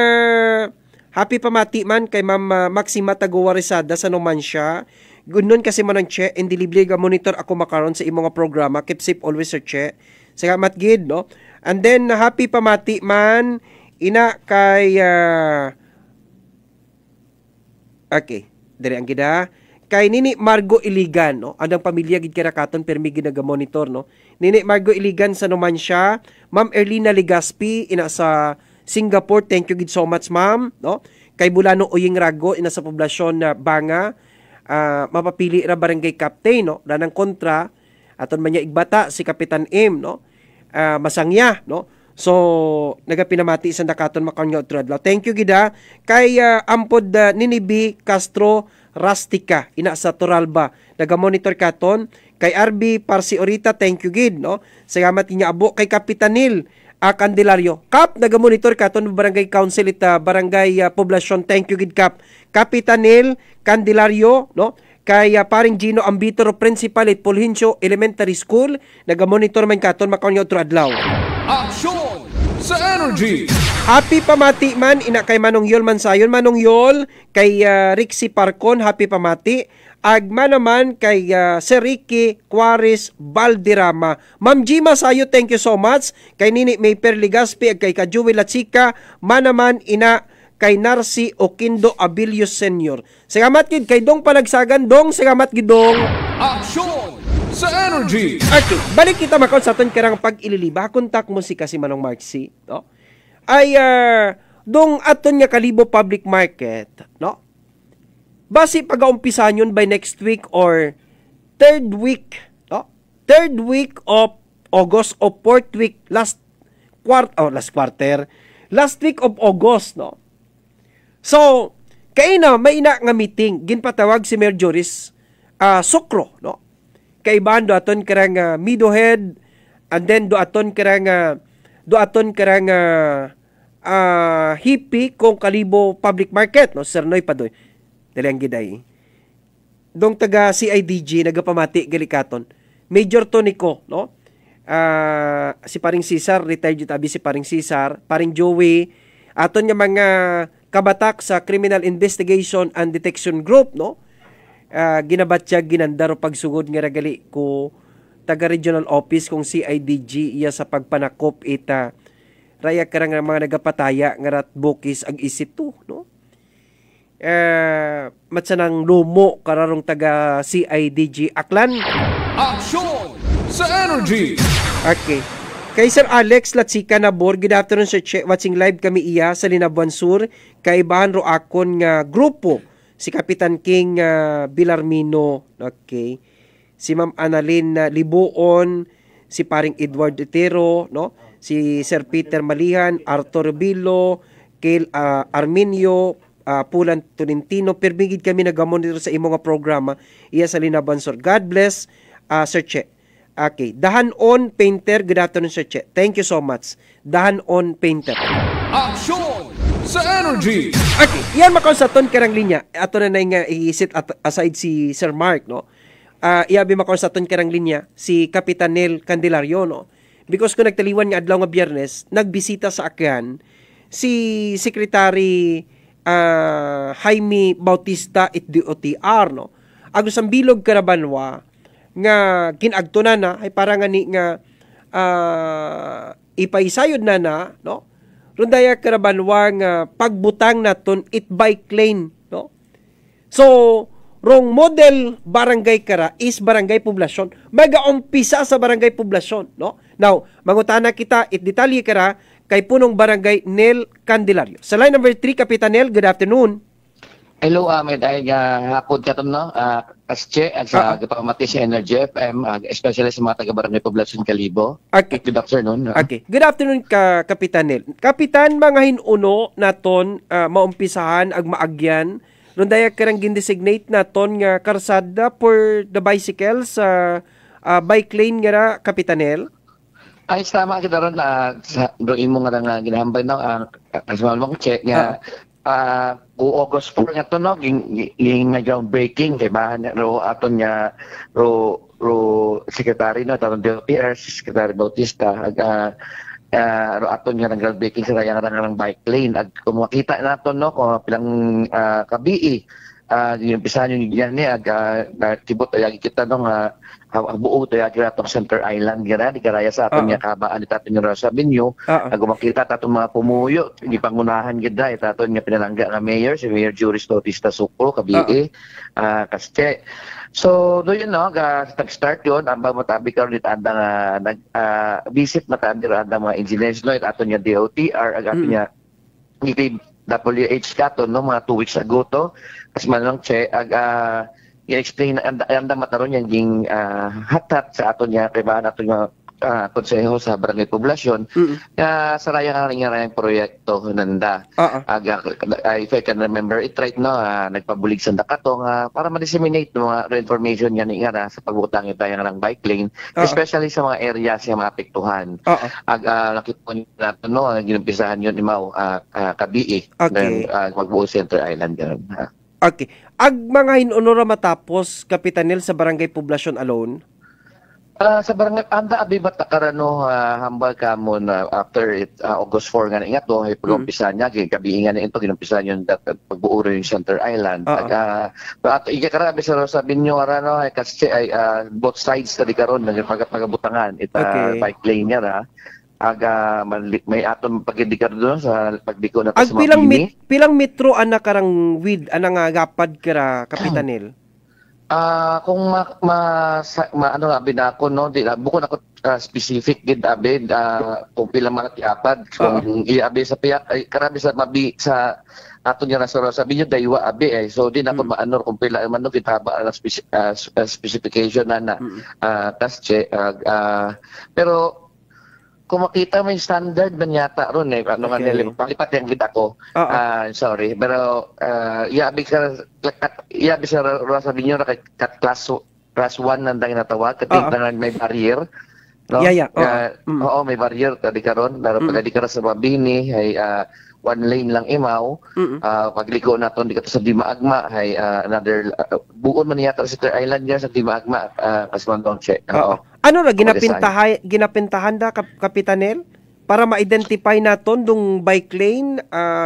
happy pamati man kay Ma'am Maxima Taguwa Rizada sa Numancia. Good noon kasi man ang Che, and delivery ga monitor ako makaron sa imong programa. Keep safe always, Sir Che. Salamat gid, no? And then happy pamati man ina kay okay, dire ang gida kay Nini Margo Iligan, no? Andang pamilya gid karakaton permi ginaga-monitor, no? Nini Margo Iligan sa Numancia, Ma'am Erlina Ligaspi ina sa Singapore. Thank you gid so much, ma'am, no? Kay Bulano Uying Rago ina sa poblasyon na Banga, mapapili ra barangay captain, no? Danang kontra aton man niya igbata si Kapitan M, no? Masangya, no? So nagapinamati sa nakaton makaon nga utradlaw. Thank you gida kay ampod Nini B Castro Rustica ina sa Toralba, naga-monitor katon. Kay RB Parsiorita, thank you gid, no? Salamat niya abo kay Kapitanil Candelario. Kap naga-monitor katon barangay council ita barangay poblasyon. Thank you gid Kap. Kapitanil Candelario, no? Kay paring Gino Ambitoro Principal at Fulgencio Elementary School, naga-monitor man katon makaon nga utro adlaw. Action sa Energy! Happy pamati man ina kay Manong Yol Mansayon, Manong Yol, kay Rixie Parcon, happy pamati. Agma naman kay Sir Ricky Juarez Valderrama. Ma'am Gima sayo, thank you so much. Kay Nini Mayper Ligaspi ag kay Kajuwi Latsika, manaman ina kay Narcy Oquindo Abilio Senior. Salamat gid kay Dong Palagsagan, Dong, salamat gid Dong. Action sa Energy! Okay, balik kita makaon sa aton karang pag-ililiba. Kontak mo si kasi Manong Marcy, no? Ay dong aton nga Kalibo Public Market, no? Basi pag-aumpisan yun by next week or third week, no? Third week of August o fourth week, last last week of August, no? So, kay na, may ina nga meeting, ginpatawag si Mayor Joris Sokro, no? Kaibahan doaton karang Meadowhead, and then doaton karang hippie kung Kalibo Public Market, no? Sernoy pa doy. Dali ang giday. Dong taga CIDG, nagapamati, galikaton. Major Tonico, no? Si paring Cesar, retired yun tabi si paring Cesar, paring Joey, aton nga mga kabatak sa Criminal Investigation and Detection Group, no? Ginabatya, ginandaro pagsugod nga ragali ko taga regional office kung CIDG iya sa pagpanakop ita raya karang mga nagapataya nga rat bukis ag isitu, no? Matsanang lumo kararong taga CIDG Aklan. Action sa Energy! Okay. Kay Sir Alex Latsika Nabor, good afternoon sir, watching live kami iya sa Linabuan Sur, kaibahan ro akon nga grupo, si Kapitan King Bilarmino, okay, si Ma'am Annalyn Libuon, si paring Edward Otero, no? Si Sir Peter Malihan, Arthur Bilo, Kay Arminio, Pulan Tolentino, perbigid kami nagamonitor sa imong nga programa iya sa Linabuan Sur. God bless, Sir Che. Okay, Dahan-on Painter, good afternoon Sir Che. Thank you so much. Dahan-on Painter. Action sa Energy! Okay, yan makaunsaton karang linya. Ato na nga i-sit aside si Sir Mark, no? Iabi makaunsaton karang linya si Kapitan Nel Candelario, no? Because kung nagtaliwan nga adlaw nga Biyernes, nagbisita sa akyan si Secretary Jaime Bautista it DOTR, no? Agus ang bilog Karabanwa nga kinagtunan na ay para nga ni nga ipaisayod na, no? Rundaya Karabanwa nga pagbutang naton it bike lane, no? So rong model barangay kara is barangay poblasyon. Mag-umpisa sa barangay poblasyon, no? Now, mangutana kita it detalye kara kay punong barangay Nel Candelario. Sa line number 3, Kapitan Nel, good afternoon. Hello, may dahil hapon ka no, Kasche, at sa Gapamati sa Energy FM, especially sa mga taga-barangay poblasyon Kalibo. Okay. Good afternoon. Okay. Good afternoon, Kapitan Nel. Kapitan, mga hinuno naton maumpisahan ag maagyan, nung daya karang gindesignate naton nga karsada for the bicycle sa bike lane nga ra, Kapitan Nel? Ay, tama kita ron sa doon mo nga nga ginahambay no, kasi mo check nga, August 4 nga to no, yung groundbreaking kay bahan ro aton nga ro secretary no taron DOTR Secretary Bautista ro aton nga groundbreaking sa rayang bike lane ag kung makita naton no kung pilang kabii yung pisahan yung yan ni tibot ay kita no nga buo tayo atong Center Island gara di karaya sa aton nga kabaan ni taton nga sabi niyo gumakita tatong mga pumuyo di pangunahan gid dai taton nga pinalangga nga mayor si Mayor Joris Bautista Sokro kabii Kasche. So do yun no start yun ang matabi karon dit anda nga visit matabi ra anda mga engineers no aton nga DOTR ag aton nga WH katon no mga 2 weeks ago to kas man lang che ag i-explain anda mataron yan ging hatat sa aton niya kay ba nato nga konseho sa barangay poblasyon sa rayang proyekto nanda if I can remember it right no nagpabulig sa dakato para ma-disseminate mga information yan nga sa pagbutang ito ng bike lane especially sa mga areas nga maapektuhan nakita po nato no ginumpisahan yun imaw kabii magbuo Center Island ganun. Okay. Ag mga hinunora matapos, Kapitan Nel, sa barangay poblasyon alone? Sa barangay, anda abi batakarano hambal ka mo na after August 4 nga nga to, pag-umpisa niya, kabiingan na ito, ginumpisan yung pagbuo yung Center Island. At ikakarabi sa sabi nyo, kasi ay both sides na di karon nagpagabutangan, bike lane niya na. May aton pagidikar doon sa pagdiko na sa mga pilang metro ana karang with ana nga gapad kara Kapitan Nel? Kung ano abi na ako no di buko na ko specific gid abi kung pila man tiapad kung iabi sa piyak ay karabi sa mabi sa ato niya nasoro sabi niyo daywa abi so di na ko maanor kung pila man no kitaba ang specification na Kasche pero kung makita may standard man yata ron eh. Ano nga nila, palipat yung kita ko. Sorry. Pero, yabi sa sabi nyo na class 1 nandang natawag. Kating na may barrier. No? Oo, may barrier. Kadi karon. Pero pagkadi karon sa Mabini, ay one lane lang imaw. Pagliko naton di ka sa Dimaagma, ay another, buon man yata sa Sitter Island niya sa Dimaagma. Kasmandong check. Ano na ginapintahan da Kapitanel para ma-identify naton dung bike lane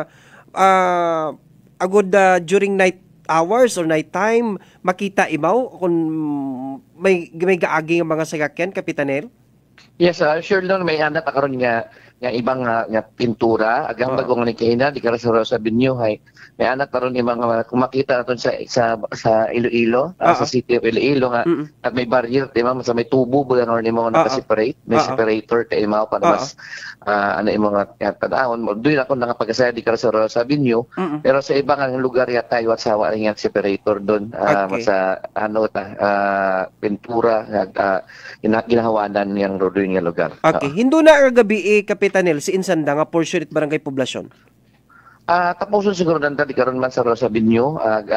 agud during night hours or night time makita imaw kung may gaagi nga mga sasakyan, Kapitanel? Yes, sure lang may anak karon nga ibang nga pintura agang bagong ni kina di ka sa Binyo hay may anak karon ni mga kung makita naton sa Iloilo sa city of Iloilo nga at may barrier di ba sa may tubo bulan or ni mga naka-separate may separator kay mao para mas ano yung mga tadawon mo doon ako nakapag-asaya di ka sa Binyo pero sa ibang lugar yata yung asawa nga separator doon sa ano pintura ginahawanan yang road nga lugar. Okay, hindo na gabi Kapitanel si Insanda nga portion it barangay poblasyon. Tapuson siguro nanta di karon man sa Rosa Binyo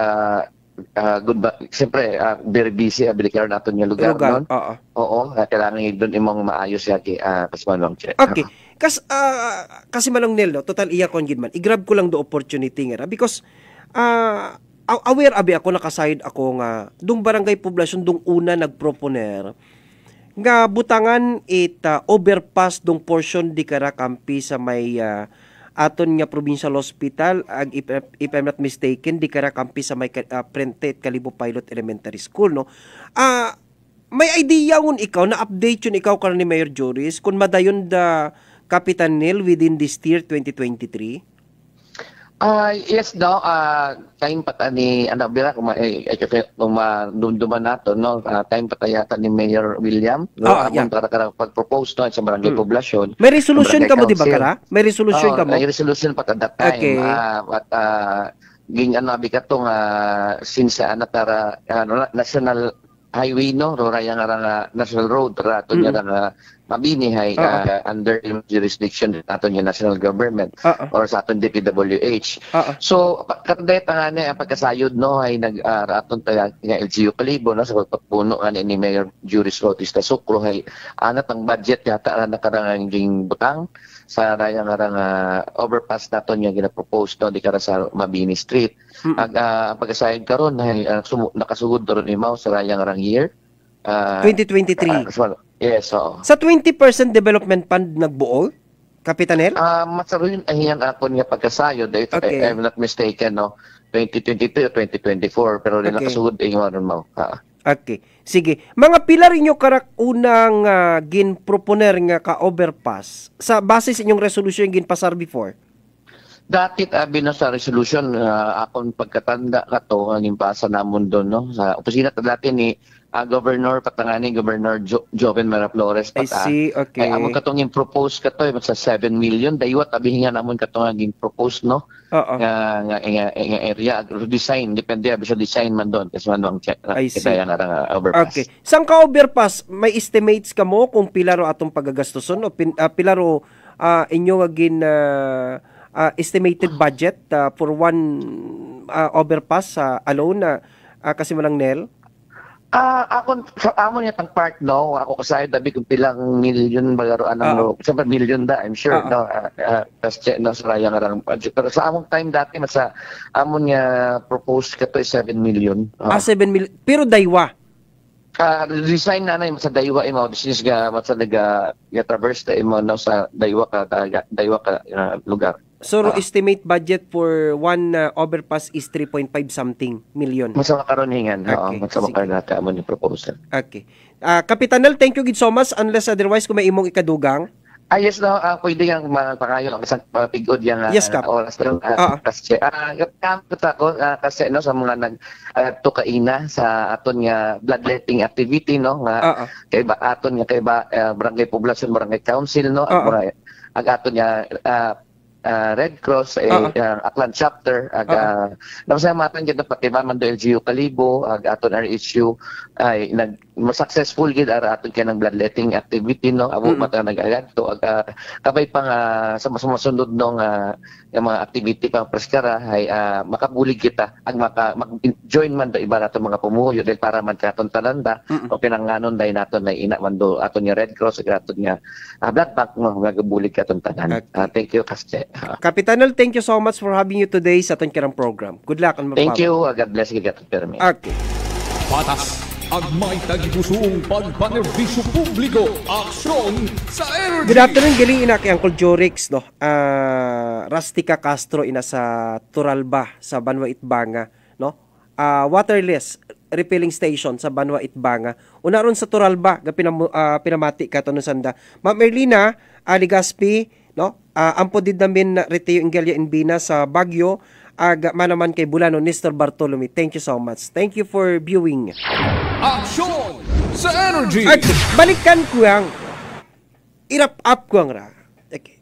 good ba siyempre very busy abilikar naton nga lugar non. Oo, kailangan doon imong maayos yaki kasmanong check. Okay. Kasi manong Nel, no? Total iya kon gid man. I-grab ko lang do opportunity nga because aware abi ako nakaside ako nga dung barangay poblasyon dung una nagproponer nga butangan overpass dong portion di Karakampi sa may aton nga provincial hospital if I'm not mistaken di Karakampi sa may Prentet Kalibo Pilot Elementary School no. May idea ngun ikaw na update yun ikaw karon ni Mayor Joris kung madayon da Kapitanel within this year 2023? Yes daw time pata ni ano bira kung dumduman nato no time pata yata ni Mayor William no para pag-propose no sa barangay poblasyon. May resolution ka mo di ba kara? May resolution ka mo? May resolution pata that time. Okay. At ging ano abi katong since natara national highway no raya nga national road rato nya nga Mabini hay under jurisdiction aton yung national government or sa aton DPWH. So katday tangane ang pagkasayod no ay nag-aton nga LGU Kalibo no sa pagpuno ani ni Mayor Juris Bautista Sucro hay anat ang budget yata nakarangang ging butang sa raya nga overpass naton nga gina-propose no di kara sa Mabini Street. Ang pagkasayod karon ay nakasugod ron imaw sa raya nga year 2023. Yes, so. Sa 20% development fund nagbuo, Kapitanel? Masaro yun ang akon nga pagkasayod if I'm not mistaken no 2023 o 2024 pero rin nakasugod yung maron mo. Okay. Sige. Mga pilar inyo karak unang gin-proponer nga ka-overpass sa base sa inyong resolution gin-pasar before? Dati abi na sa resolution akon pagkatanda kato ang impasa namon doon no sa opisina dati ni Governor patangani Governor Joven Maraflores pata. I see, okay. Ay amon katong impropose kato sa 7 million daywa abihingan namon katong impropose no. Nga area design depende abi sa design man doon kasi man ang check kita nga overpass. Okay. Sang ka overpass may estimates ka mo kung pilaro atong pagagastuson o pilaro inyo nga gin estimated budget for one overpass alone kasi malang Nel? Ako sa amon niya tang part no ako kasayod dabi kung pilang million balaroan ang sa million da I'm sure no tas check no sa raya nga budget pero sa among time dati sa amon niya propose kato 7 million. 7 million pero daywa design na sa daywa imo business ga sa naga traverse ta imo no sa daywa ka lugar. So estimate budget for one overpass is 3.5 something million. Masama karoningan. Masama karonata mo ni proposal. Okay. Kapitanel, thank you gid so much unless otherwise kung may imong ikadugang. Yes no, pwede yang mapakayo ang isang pigod yang oras lang kasi kasi no sa mga tukaina sa aton nga bloodletting activity no nga kay ba aton nga kay ba barangay poblasyon barangay council no ang aton nga Red Cross Aklan chapter napasalamatan gyud pati man do LGU Kalibo aton RHU ay successful gid aton kanang bloodletting activity no abo mata nagagadto kabay pang sa masunod nung yung mga activity pang preskara ay makabulig kita mag-join man do iba nato mga pumuyo dahil para man katon tananda o pinanganon dahil nato na ina man do aton yung Red Cross aton nga blood bank mo magabulig katon tanan. Thank you Kasche. Kapitanal, thank you so much for having you today sa aton kirang program. Good luck and thank you. God bless you. Okay. Patas ang may tagipusong pagpanerbisyo publiko. Aksyon sa energy. Good afternoon, galing ina kay Uncle Jorix, no? Rustica Castro ina sa Turalba sa Banwa Itbanga, no? Waterless refilling station sa Banwa Itbanga. Una ron sa Turalba, pinamati ka to no sanda. Ma'am Merlina, Aligaspi, no? Ampo did namin Reteo Ingelya Inbina sa Baguio, manaman kay Bulano, Mr. Bartolome. Thank you so much. Thank you for viewing. Action sa energy. At balikan ko ang irap up ko ang ra. Okay.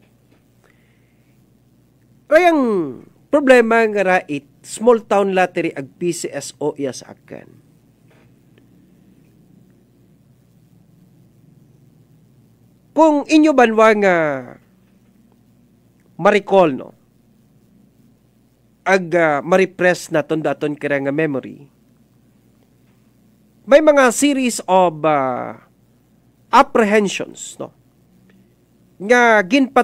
Rayang problema nga ra it small town lottery ag PCSO iya sa akan. Kung inyo banwa nga ma-recall, no? Ma-repress naton daton kaya nga memory. May mga series of apprehensions, no? Nga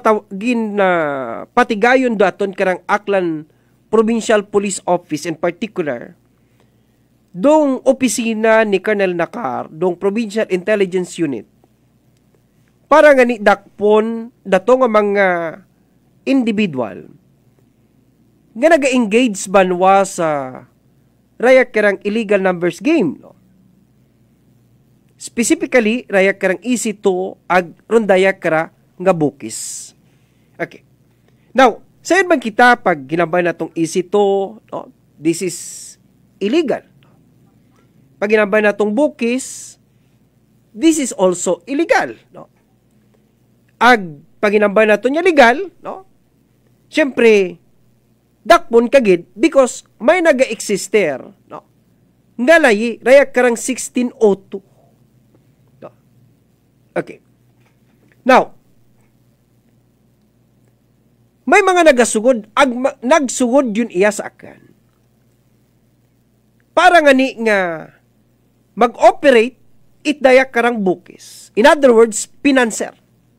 patigayon daton karang Aklan Provincial Police Office in particular, dong opisina ni Colonel Nakar, dong Provincial Intelligence Unit, para nga ni dakpon dato nga mga individual nga naga-engage banwa sa rayak karang illegal numbers game, no? Specifically rayak karang EC2 ag rondaya kara nga bukis. Okay. Now, sayon bang kita pag ginambay natong EC2, no? This is illegal. Pag ginambay natong bukis, this is also illegal, no? Ag pag ginambay naton nya legal, no? Siyempre, dakpon kagid because may naga-exister, no? Ngalay, rayak karang 1602. No? Okay. Now, may mga nagasugod, nagsugod yun iya sa akan. Para nga ni nga mag-operate, itdayak karang bukis. In other words, pinanser.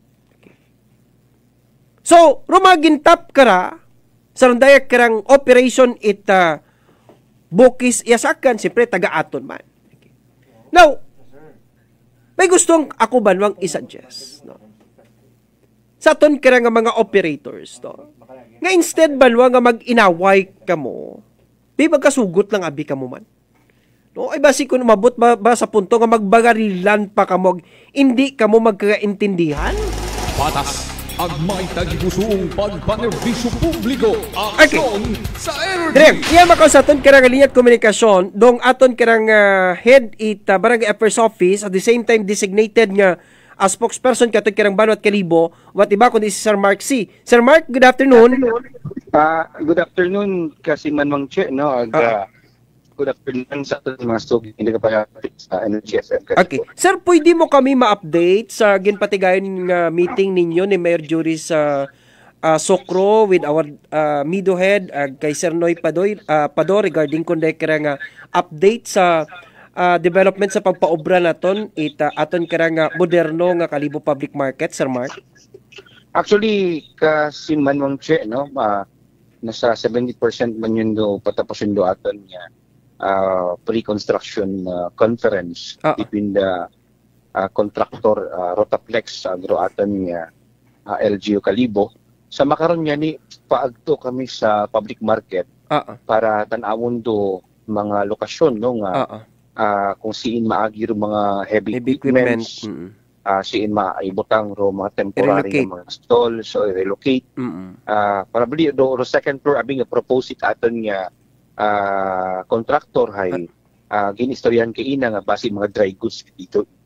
So, rumagintap kara sa dayak karang operation bukis yasakan, siyempre taga-aton man. Okay. Now, may gustong ako banwang isuggest, no? Sa aton kara nga mga operators, no? Nga instead banwa nga mag-inaway ka mo, di magkasugot lang abi ka mo man. No, ay basi kung umabot ba sa punto nga magbagarilan pa ka mo, hindi ka mo magkakaintindihan? Patas ang may tagipusong pagpanerbisyo publiko. Aksyon sa energy. Direk, iya makasaton karang linyat komunikasyon dong aton karang head Barangay Affairs Office at the same time designated nga as spokesperson katon karang Banwa at Kalibo, wat iba kundi si Sir Mark C. Sir Mark, good afternoon. Good afternoon kasi Manwang Che, no? Good afternoon sa ating mga student, hindi ka pa sa Energy FM. Okay. Sir, pwede mo kami ma-update sa ginpatigayon meeting ninyo ni Mayor Jury sa Sokro with our Mido Head kay Sir Noy Pador regarding kung nga update sa development sa pagpaobra naton aton karang moderno nga Kalibo Public Market, Sir Mark? Actually, kasi Manwang Che, no? Nasa 70% man yun do patapusin do aton niya. Pre-construction conference between the contractor Rotaplex agroatan niya LGU Kalibo. Sa makaron niya ni paagto kami sa public market para tan-awon do mga lokasyon no nga kung siin maagi ro mga heavy equipments, siin maibutang ro mga temporary mga stall so relocate para bali do second floor abing propose it aton nga contractor hay ginistoryan kay ina nga base mga dry goods dito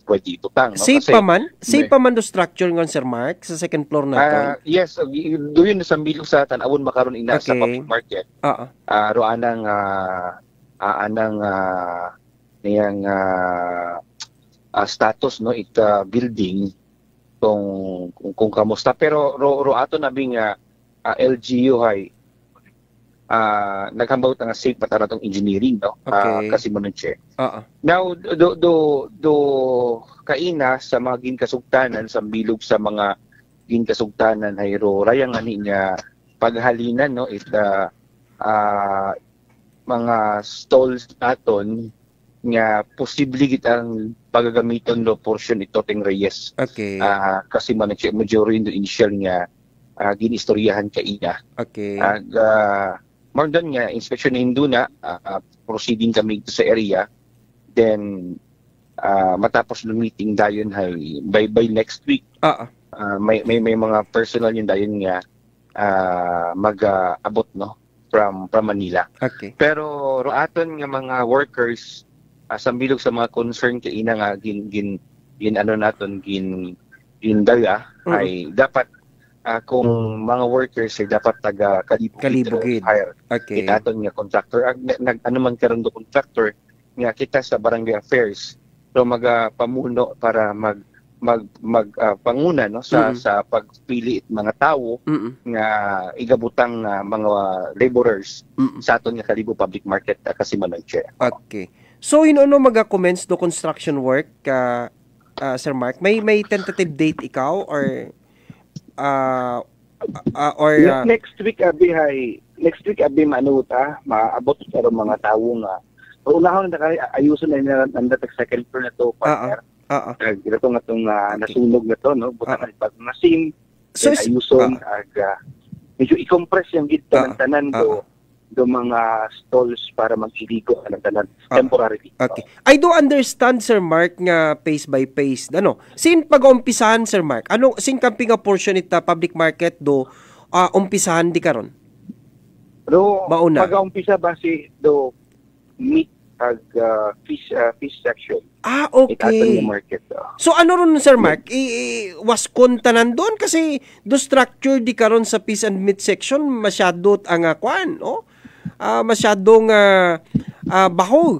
pwede itutang. No? Safe Kasi pa man? Safe pa man do structure ngon Sir Mark sa second floor na to? Yes, doon sa milog sa tanawon makaron ina sa public market. Roanang niyang status no it building kung kamusta, pero ro ato nabing LGU hay naghambawt nga safe para tong engineering no kasi manunche. Now do kaina sa mga ginkasugtanan sa bilog sa mga ginkasugtanan hay ro rayang ani niya paghalinan no it mga stalls naton nga posible gitang pagagamiton do portion ito ting Reyes. Kasi manunche majority do initial nga ginistoryahan kaina. More than nga, inspection na hinduna, proceeding kami sa area, then matapos ng meeting dayon hay by next week, may mga personal yun dayon nga mag-abot no from Manila. Pero roaton nga mga workers sa bilog sa mga concern kaina nga gin ano naton gin dala ay dapat kung mga workers ay dapat taga kalibugid hire. Aton nga contractor ano man karon do contractor nga kita sa barangay affairs so magapamuno para panguna no sa pagpili mga tawo nga igabutang mga laborers sa aton nga Kalibo Public Market kasi manunche. So ano maga-commence do construction work Sir Mark? May tentative date ikaw or next week abi manuta maabot sa mga tawo nga unahon na ayuson na nanda second floor na to partner ito nga itong nasunog na to no butang pag nasim ayuson medyo i-compress yung gitna ng tanan do mga stalls para mag-iligo ng tanan temporarily. I do understand Sir Mark nga pace by pace. Ano? Sin pag-umpisahan Sir Mark? Ano sin camping nga portion ita public market do umpisahan di karon? Do pag-umpisa ba si do meet ag fish section. Okay. Market, So ano ron Sir Mark? Was tanan doon kasi do structure di karon sa fish and meat section masyado ang kwan, masyadong baho.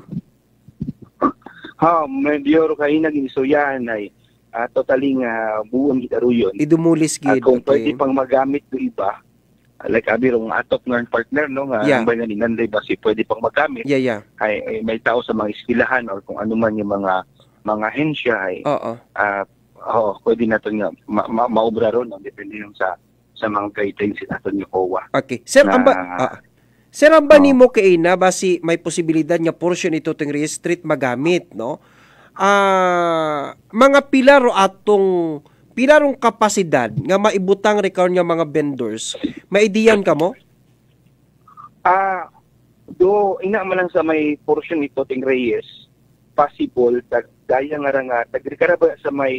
Medyo kayo nag-isuyan ay totaling buong gitaruyon. Idumulis gid. Kung pwede pang magamit do iba, like abirong atok ng partner no nga ambay nga ninanday ba si pwede pang magamit. Ay may tao sa mga eskwelahan or kung ano man yung mga hensya ay pwede nato nga maobra ron depende yung sa mga guidelines naton yung OWA. Sir, amba nimo kay na basi may posibilidad nga portion ito ting Reyes Street magamit, no? Mga pilaro atong pilarong kapasidad nga maibutang record nga mga vendors. Maidiyan ka mo? Do ina man lang sa may portion ito ting Reyes possible daya nga tagrekaraba sa may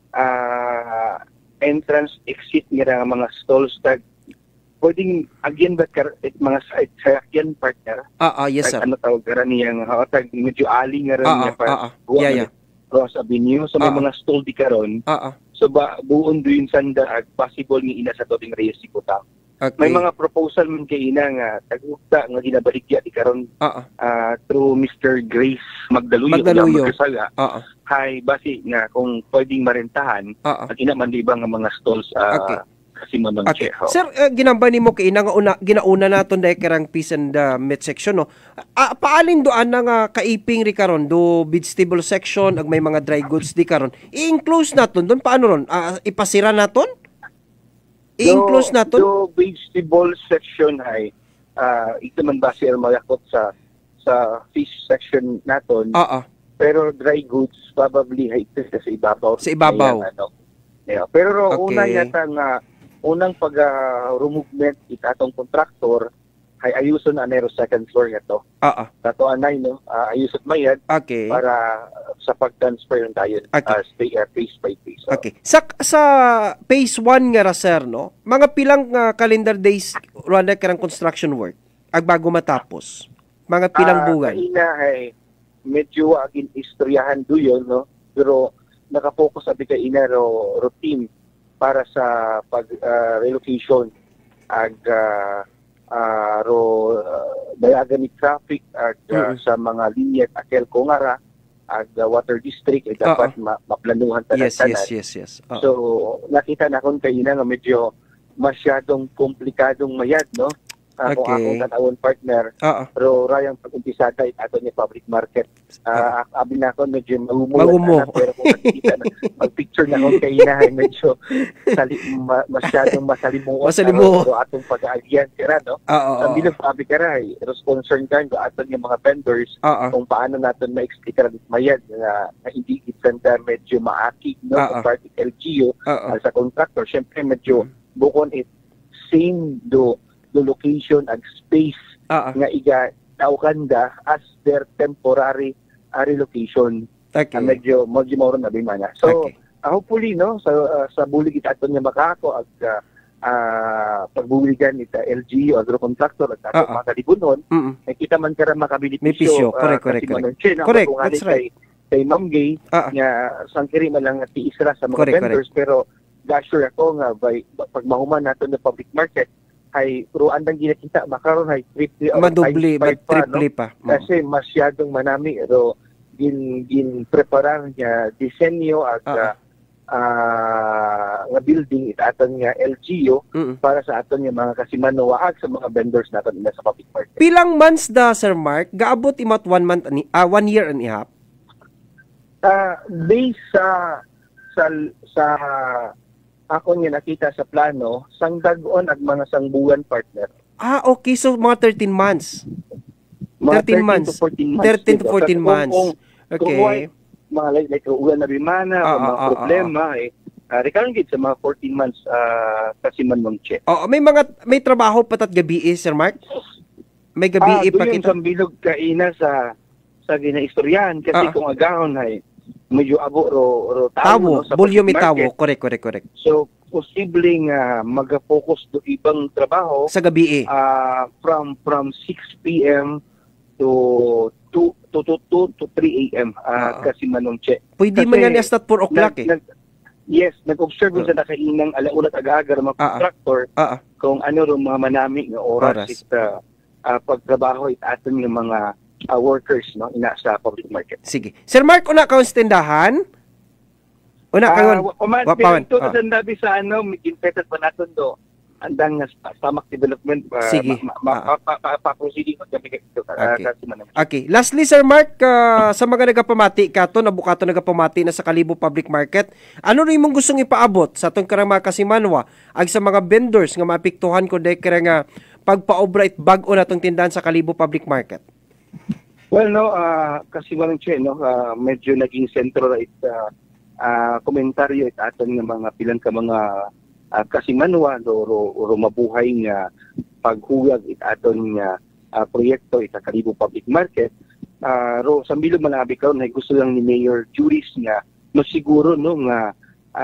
entrance exit nga mga stalls pwedeng again ba mga side sakyan partner? Yes sir. Ano tawag gara niya nga medyo ali nga rin niya pa. Ross Avenue so may mga stall di karon. So buon doon sanda possible nga ina sa toting Reyes Sikutang. May mga proposal man kay ina nga tagugta nga ginabaligya di karon through Mr. Grace Magdaluyo. Hay basi nga kung pwedeng marentahan at ina man di ba nga mga stalls kasi manunche. Sir, ginamba nimo kay ina nga ginauna naton dai karang peace and meat section no. Paalin doan nga kaiping ri karon do vegetable section ag may mga dry goods di karon. I-enclose naton don paano ron? Ipasira naton? I-enclose naton? Do vegetable section ay ito man ba sir mayakot sa fish section naton. Pero dry goods probably ay ito sa ibabaw. Sa ibabaw. Pero una yata nga unang pag-removement itatong contractor ay ayuson na nero second floor ito. Tato anay no, ayuson mayad para sa pag-transfer yung dayon phase by phase. Sa phase 1 nga ra sir no, mga pilang calendar days run karang construction work ag bago matapos. Mga pilang buwan. Ina ay medyo agin istoryahan do yun no, pero naka-focus abi kay ina ro team para sa pag relocation ag dayagan ni traffic ag sa mga linya akel Kongara ag water district dapat maplanuhan tanan. Yes. So nakita na kon kay ina nga medyo masyadong komplikadong mayad, no? Kung akong tanawon partner, pero rayang pag-umpisada ato ni public market. Abi na ako medyo magumo. Pero kung nakikita na, mag-picture na akong kainahay, medyo masyadong masalimuot. Pero atong pag-aagian kira, no? Ang bilang pabi kira, concern ka ko aton yung mga vendors kung paano natin ma-explica mayad na hindi kitanda medyo maakig, no? Kung party LGU sa contractor, syempre medyo bukon it same do location and space nga iga taukanda as their temporary relocation. Medyo moro na bimana. So hopefully no sa bulig itaton nga makako ag pagbuligan ita LG o other contractor at ato mga kalibunon kita man kara makabilipisyo. Correct. That's right. Kay Ma'am Gay nga sangkiri man lang tiisra sa mga vendors pero gasure ako nga pag mahuman nato na public market ay pero andang ginakita makaron ay triple madubli triple pa. Kasi masyadong manami pero gin preparar niya disenyo at nga building aton nga LGU para sa aton nga mga kasimanuwaag sa mga vendors naton sa public market. Pilang months da Sir Mark gaabot imot 1 month 1 year and a half? Based sa ako nga nakita sa plano, sangdag-on at mga sangbuwan partner. Okay. So, mga 13 months. 13 months. 13 to 14 months. Okay. Mga like ulan na bimana, mga problema, rekaron gid sa mga 14 months kasi man mong check. May trabaho patat gabi Sir Mark? May gabi pa kita. Yung sambilog kaina sa ginaistoryahan kasi kung agahon ay medyo abo ro tawo no, volume itawo. Correct. So posibleng mag-focus do ibang trabaho sa gabi from 6 PM to 2 to 3 AM kasi manong check. Pwede man yan hasta 4 o'clock Yes, nag-observe sa nakainang alauna tagagar mga contractor kung ano ro mga manami nga oras. Pagtrabaho aton yung mga workers no ina sa public market. Sige. Sir Mark, una ka tindahan? Una ka pawan. Ito sa nabi sa ginpetat pa naton do andang stomach development pa-proceeding kami dito kasi man. Okay. Lastly Sir Mark, sa mga nagapamati kato nabukato nagapamati na sa Kalibo Public Market, ano rin mong gustong ipaabot sa atong karang mga kasimanwa ag sa mga vendors nga maapektuhan ko dahil kaya nga pagpaobra it bag-o natong tindahan sa Kalibo Public Market? Well, no, kasi walang no, medyo naging sentro na komentaryo aton ng mga pilang ka mga kasimanwa o mabuhay nga paghuyag aton nga proyekto sa Kalibo Public Market. Sa milo manabi karon ay gusto lang ni Mayor Juris nga masiguro no nga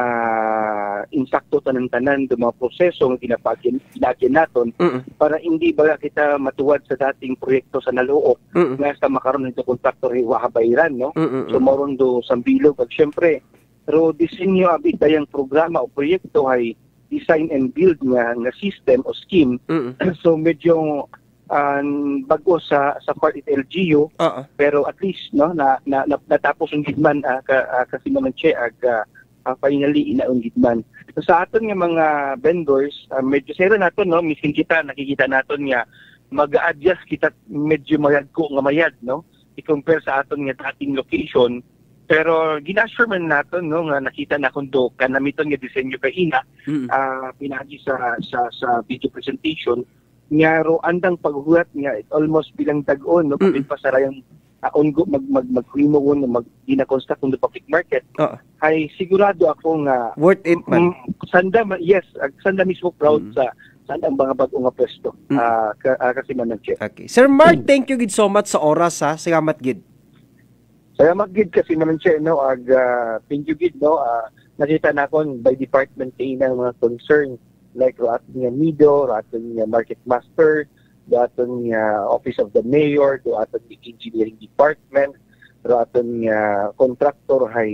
insakto tanan-tanan do mga proseso nga ginapagyan naton para hindi ba kita matuwad sa dating proyekto sa Naluok nga sa makaroon nito kontraktor wahabayran no. So moron do sambilog ag syempre pero disenyo abi dayang programa o proyekto ay design and build nga system o scheme. So medyo bago sa part it LGU pero at least no natapos ang gidman kasi man ag finally inaon gidman. So sa aton nga mga vendors medyo sero naton no miskin kita nakikita naton nga mag-adjust kita medyo mayad ko nga mayad no i-compare sa aton nga dating location. Pero gina-assure man naton no nga nakita na kun do kanamiton nga disenyo kay ina pinagi sa video presentation nga ro andang paghulat nga almost bilang tag-on no kapin pa sa rayang ongo mag-primo gina-construct on the public market ay sigurado ako nga worth it man. Sanda mismo proud sa ang mga bago nga pwesto kasi man nag-check. Okay. Sir Mark, thank you gid so much sa oras salamat gid. Salamat gid kasi naman siya no ag thank you gid no nakita na kon by department ng mga concern like aton nga Mido, aton nga Market Master, aton nga Office of the Mayor, aton nga Engineering Department, aton nga contractor hay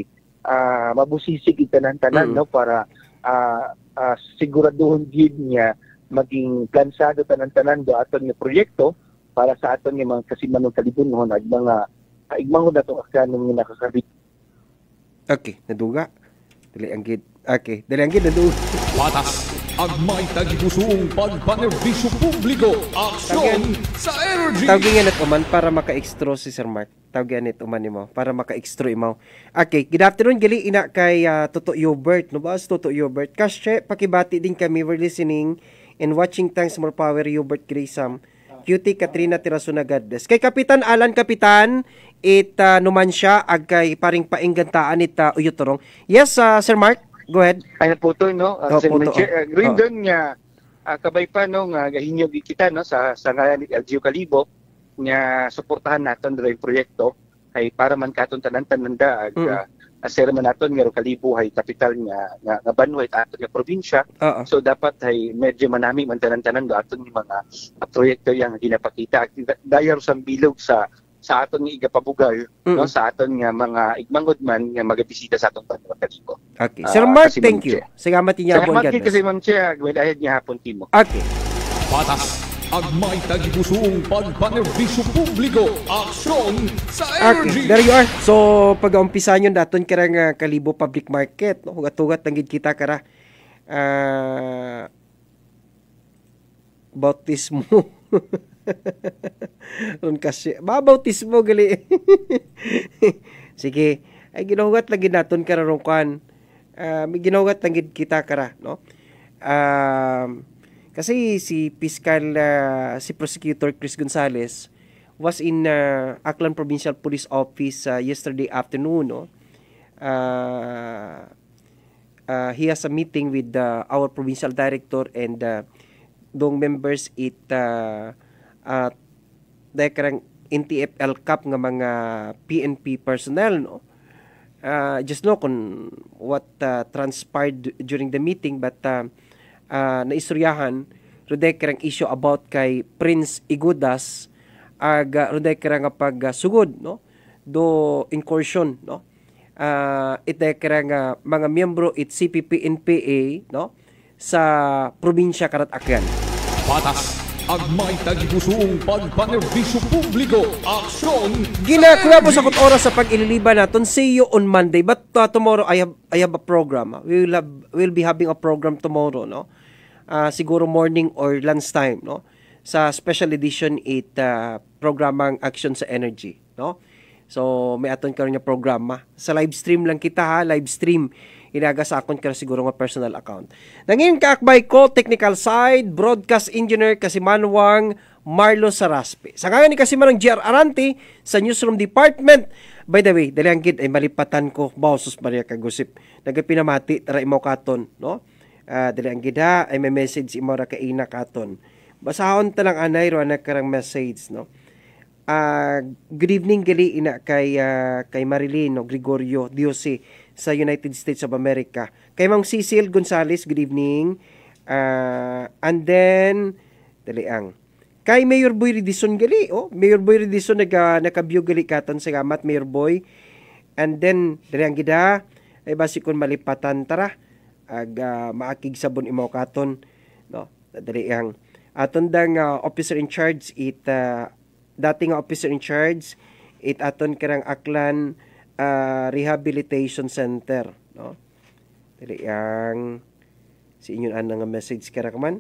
mabusisig itanan-tanan no para siguraduhon gid niya maging plansado tanan-tanan do aton nga proyekto para sa aton nga mga kasimanong kalibunon ag mga igmangon natong aksyanong nga nakakabit. Okay, naduga. Dali ang gid. Okay, dali ang gid naduga. Patas ang may tagipusong pagpanerbisyo publiko. Aksyon sa energy. Tawagin nga uman para maka-extro si Sir Mark. Tawagin nga uman mo para maka-extro imaw. Okay, good afternoon gali ina kay Toto Yobert. No ba Toto Yobert? Kasi pakibati din kami. We're listening and watching. Thanks more power Yobert Grisam. Cutie Katrina Tirasunagades. Kay Kapitan Alan Kapitan numan siya ag kay paring painggantaan Uyotorong. Yes, Sir Mark. Go ahead. Ay naputo no. Green doon nga kabay pa no nga gahinyog kita no sa ngalan ni LGU Kalibo nga suportahan naton diri proyekto ay para man katon tanan-tananda ag asir man naton nga Kalibo hay kapital nga banway aton nga probinsya. So dapat ay medyo manami man tanan-tanan do aton nga mga proyekto yang ginapakita dayar sa bilog sa aton nga igapabugal no sa aton nga mga igmangod man nga magabisita sa aton Kalibo. Okay. Sir Mark, thank you. Salamat niya po. Salamat kasi Ma'am Chia, gawin niya hapon timo. Okay. Patas ang may tagipusong pagpanerbisyo publiko. Aksyon sa energy. Okay, there you are. So, pag-umpisa nyo daton karang Kalibo Public Market. No? Hugat-hugat tanggid kita kara. Bautismo. Ron kasi. Bautismo gali. Sige. Ay ginahugat lagi naton kararong kan. May ginahugat tanggid kita kara. No? Kasi si si Prosecutor Chris Gonzales was in Aklan Provincial Police Office yesterday afternoon. No? He has a meeting with our provincial director and dong members karang NTFL CAP nga mga PNP personnel. No? Just know kung what transpired during the meeting but naistoryahan ruday karang issue about kay Prince Igudas ag ruday karang pagsugod no do incursion no ite karang mga miyembro it CPP NPA no sa probinsya karat Aklan. Patas ang may tagipusong pagpanerbisyo publiko. Aksyon ginakuha po sa oras sa pag-ililiban naton. See you on Monday but tomorrow I have a program. We'll be having a program tomorrow no. Siguro morning or lunchtime no sa special edition programang Action sa Energy no. So may aton karon nga programa sa live stream lang kita ha, live stream inaga sa akon kara siguro nga personal account. Nangin kaakbay ko technical side broadcast engineer Kasimanwang Marlo Saraspe. Sa ngayon ni Kasimanwang GR Arante sa newsroom department. By the way, dali ang gid ay malipatan ko Bausos Maria kagusip. Nagapinamati tara imo katon no. Dali ang gid ha ay may message imo ra kaina katon. Basahon ta lang anay ro ana karang message no. Good evening gali ina kay Marilyn no Gregorio Diose sa United States of America. Kay Mang Cecil Gonzales, good evening. And then dali ang kay Mayor Boy Redison gali Mayor Boy Redison naka-view gali katon sa gamat Mayor Boy. And then dali ang gida ay basikon malipatan tara ag maakig sabon imaw katon no. Dali ang aton dang officer in charge dating officer in charge aton karang Aklan Rehabilitation Center no. Dili ang si inyo nga message kara man.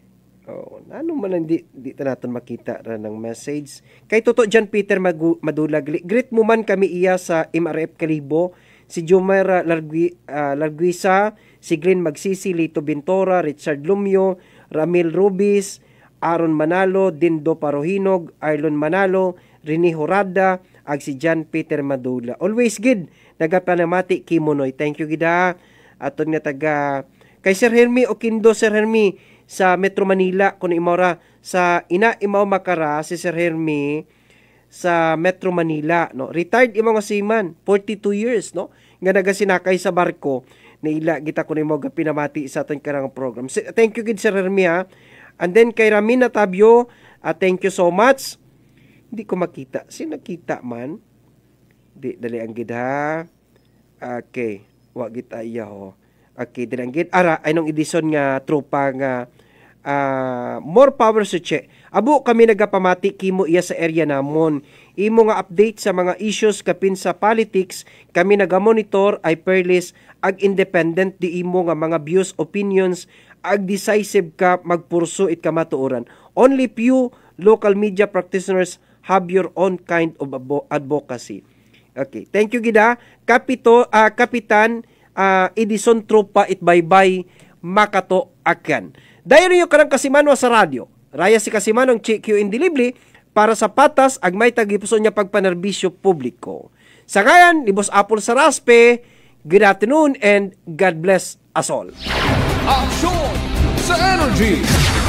Ano man di natin makita ra ng message. Kay Toto John Peter Madulag. Greet mo man kami iya sa MRF Kalibo. Si Jomer Larguisa, si Glenn Magsisi, Lito Bintora, Richard Lumio, Ramil Rubis, Aaron Manalo, Dindo Parohinog, Arlon Manalo, Rini Horada, ag si John Peter Madula. Always good. Nagapanamati Kimonoy. Thank you gida. Aton nga taga kay Sir Hermi Okindo, Sir Hermi sa Metro Manila kun imora sa imaw makara si Sir Hermi sa Metro Manila no. Retired imaw nga seaman, 42 years no. Nga nagasinakay sa barko naila kita kun imong pinamati sa aton karang program. Thank you gid Sir Hermi ha. And then kay Ramin Natabio, thank you so much. Hindi ko makita. Sino nakita man? Di dali ang gid ha. Okay, wag kita ho. Okay, dinanggit ara ay nung edisyon nga tropa nga more power sa Che. Abo kami nagapamati kimo iya sa area namon. Imo nga update sa mga issues kapin sa politics, kami nagamonitor ay perlis ag independent di imo nga mga views, opinions, ag decisive ka magpurso it kamatuoran. Only few local media practitioners have your own kind of advocacy. Okay, thank you gida. Kapitan Edison Tropa itbaybay Makato Akan. Dahil rin yung karang Kasimano sa radyo. Raya si Kasimano ang Q Indilibli para sa patas ag may tagipuso niya pagpanerbisyo publiko. Sa ngayon, ni Boss Apple sa Raspe, good afternoon and God bless us all. Action sa Energy!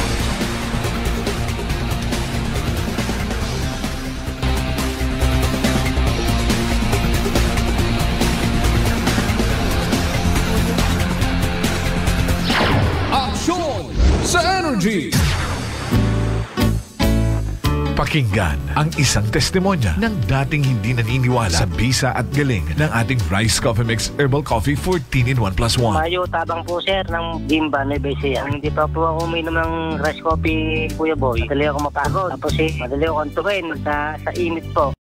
Sa Energy! Pakinggan ang isang testimonya ng dating hindi naniniwala sa bisa at galing ng ating Rice Coffee Mix Herbal Coffee 14-in-1+1. Mayo tabang po sir ng Bimba na Besia. Hindi pa po ako uminom ng rice coffee, Kuya Boy. Madali ako mapagod. Tapos madali ako antukin sa init po.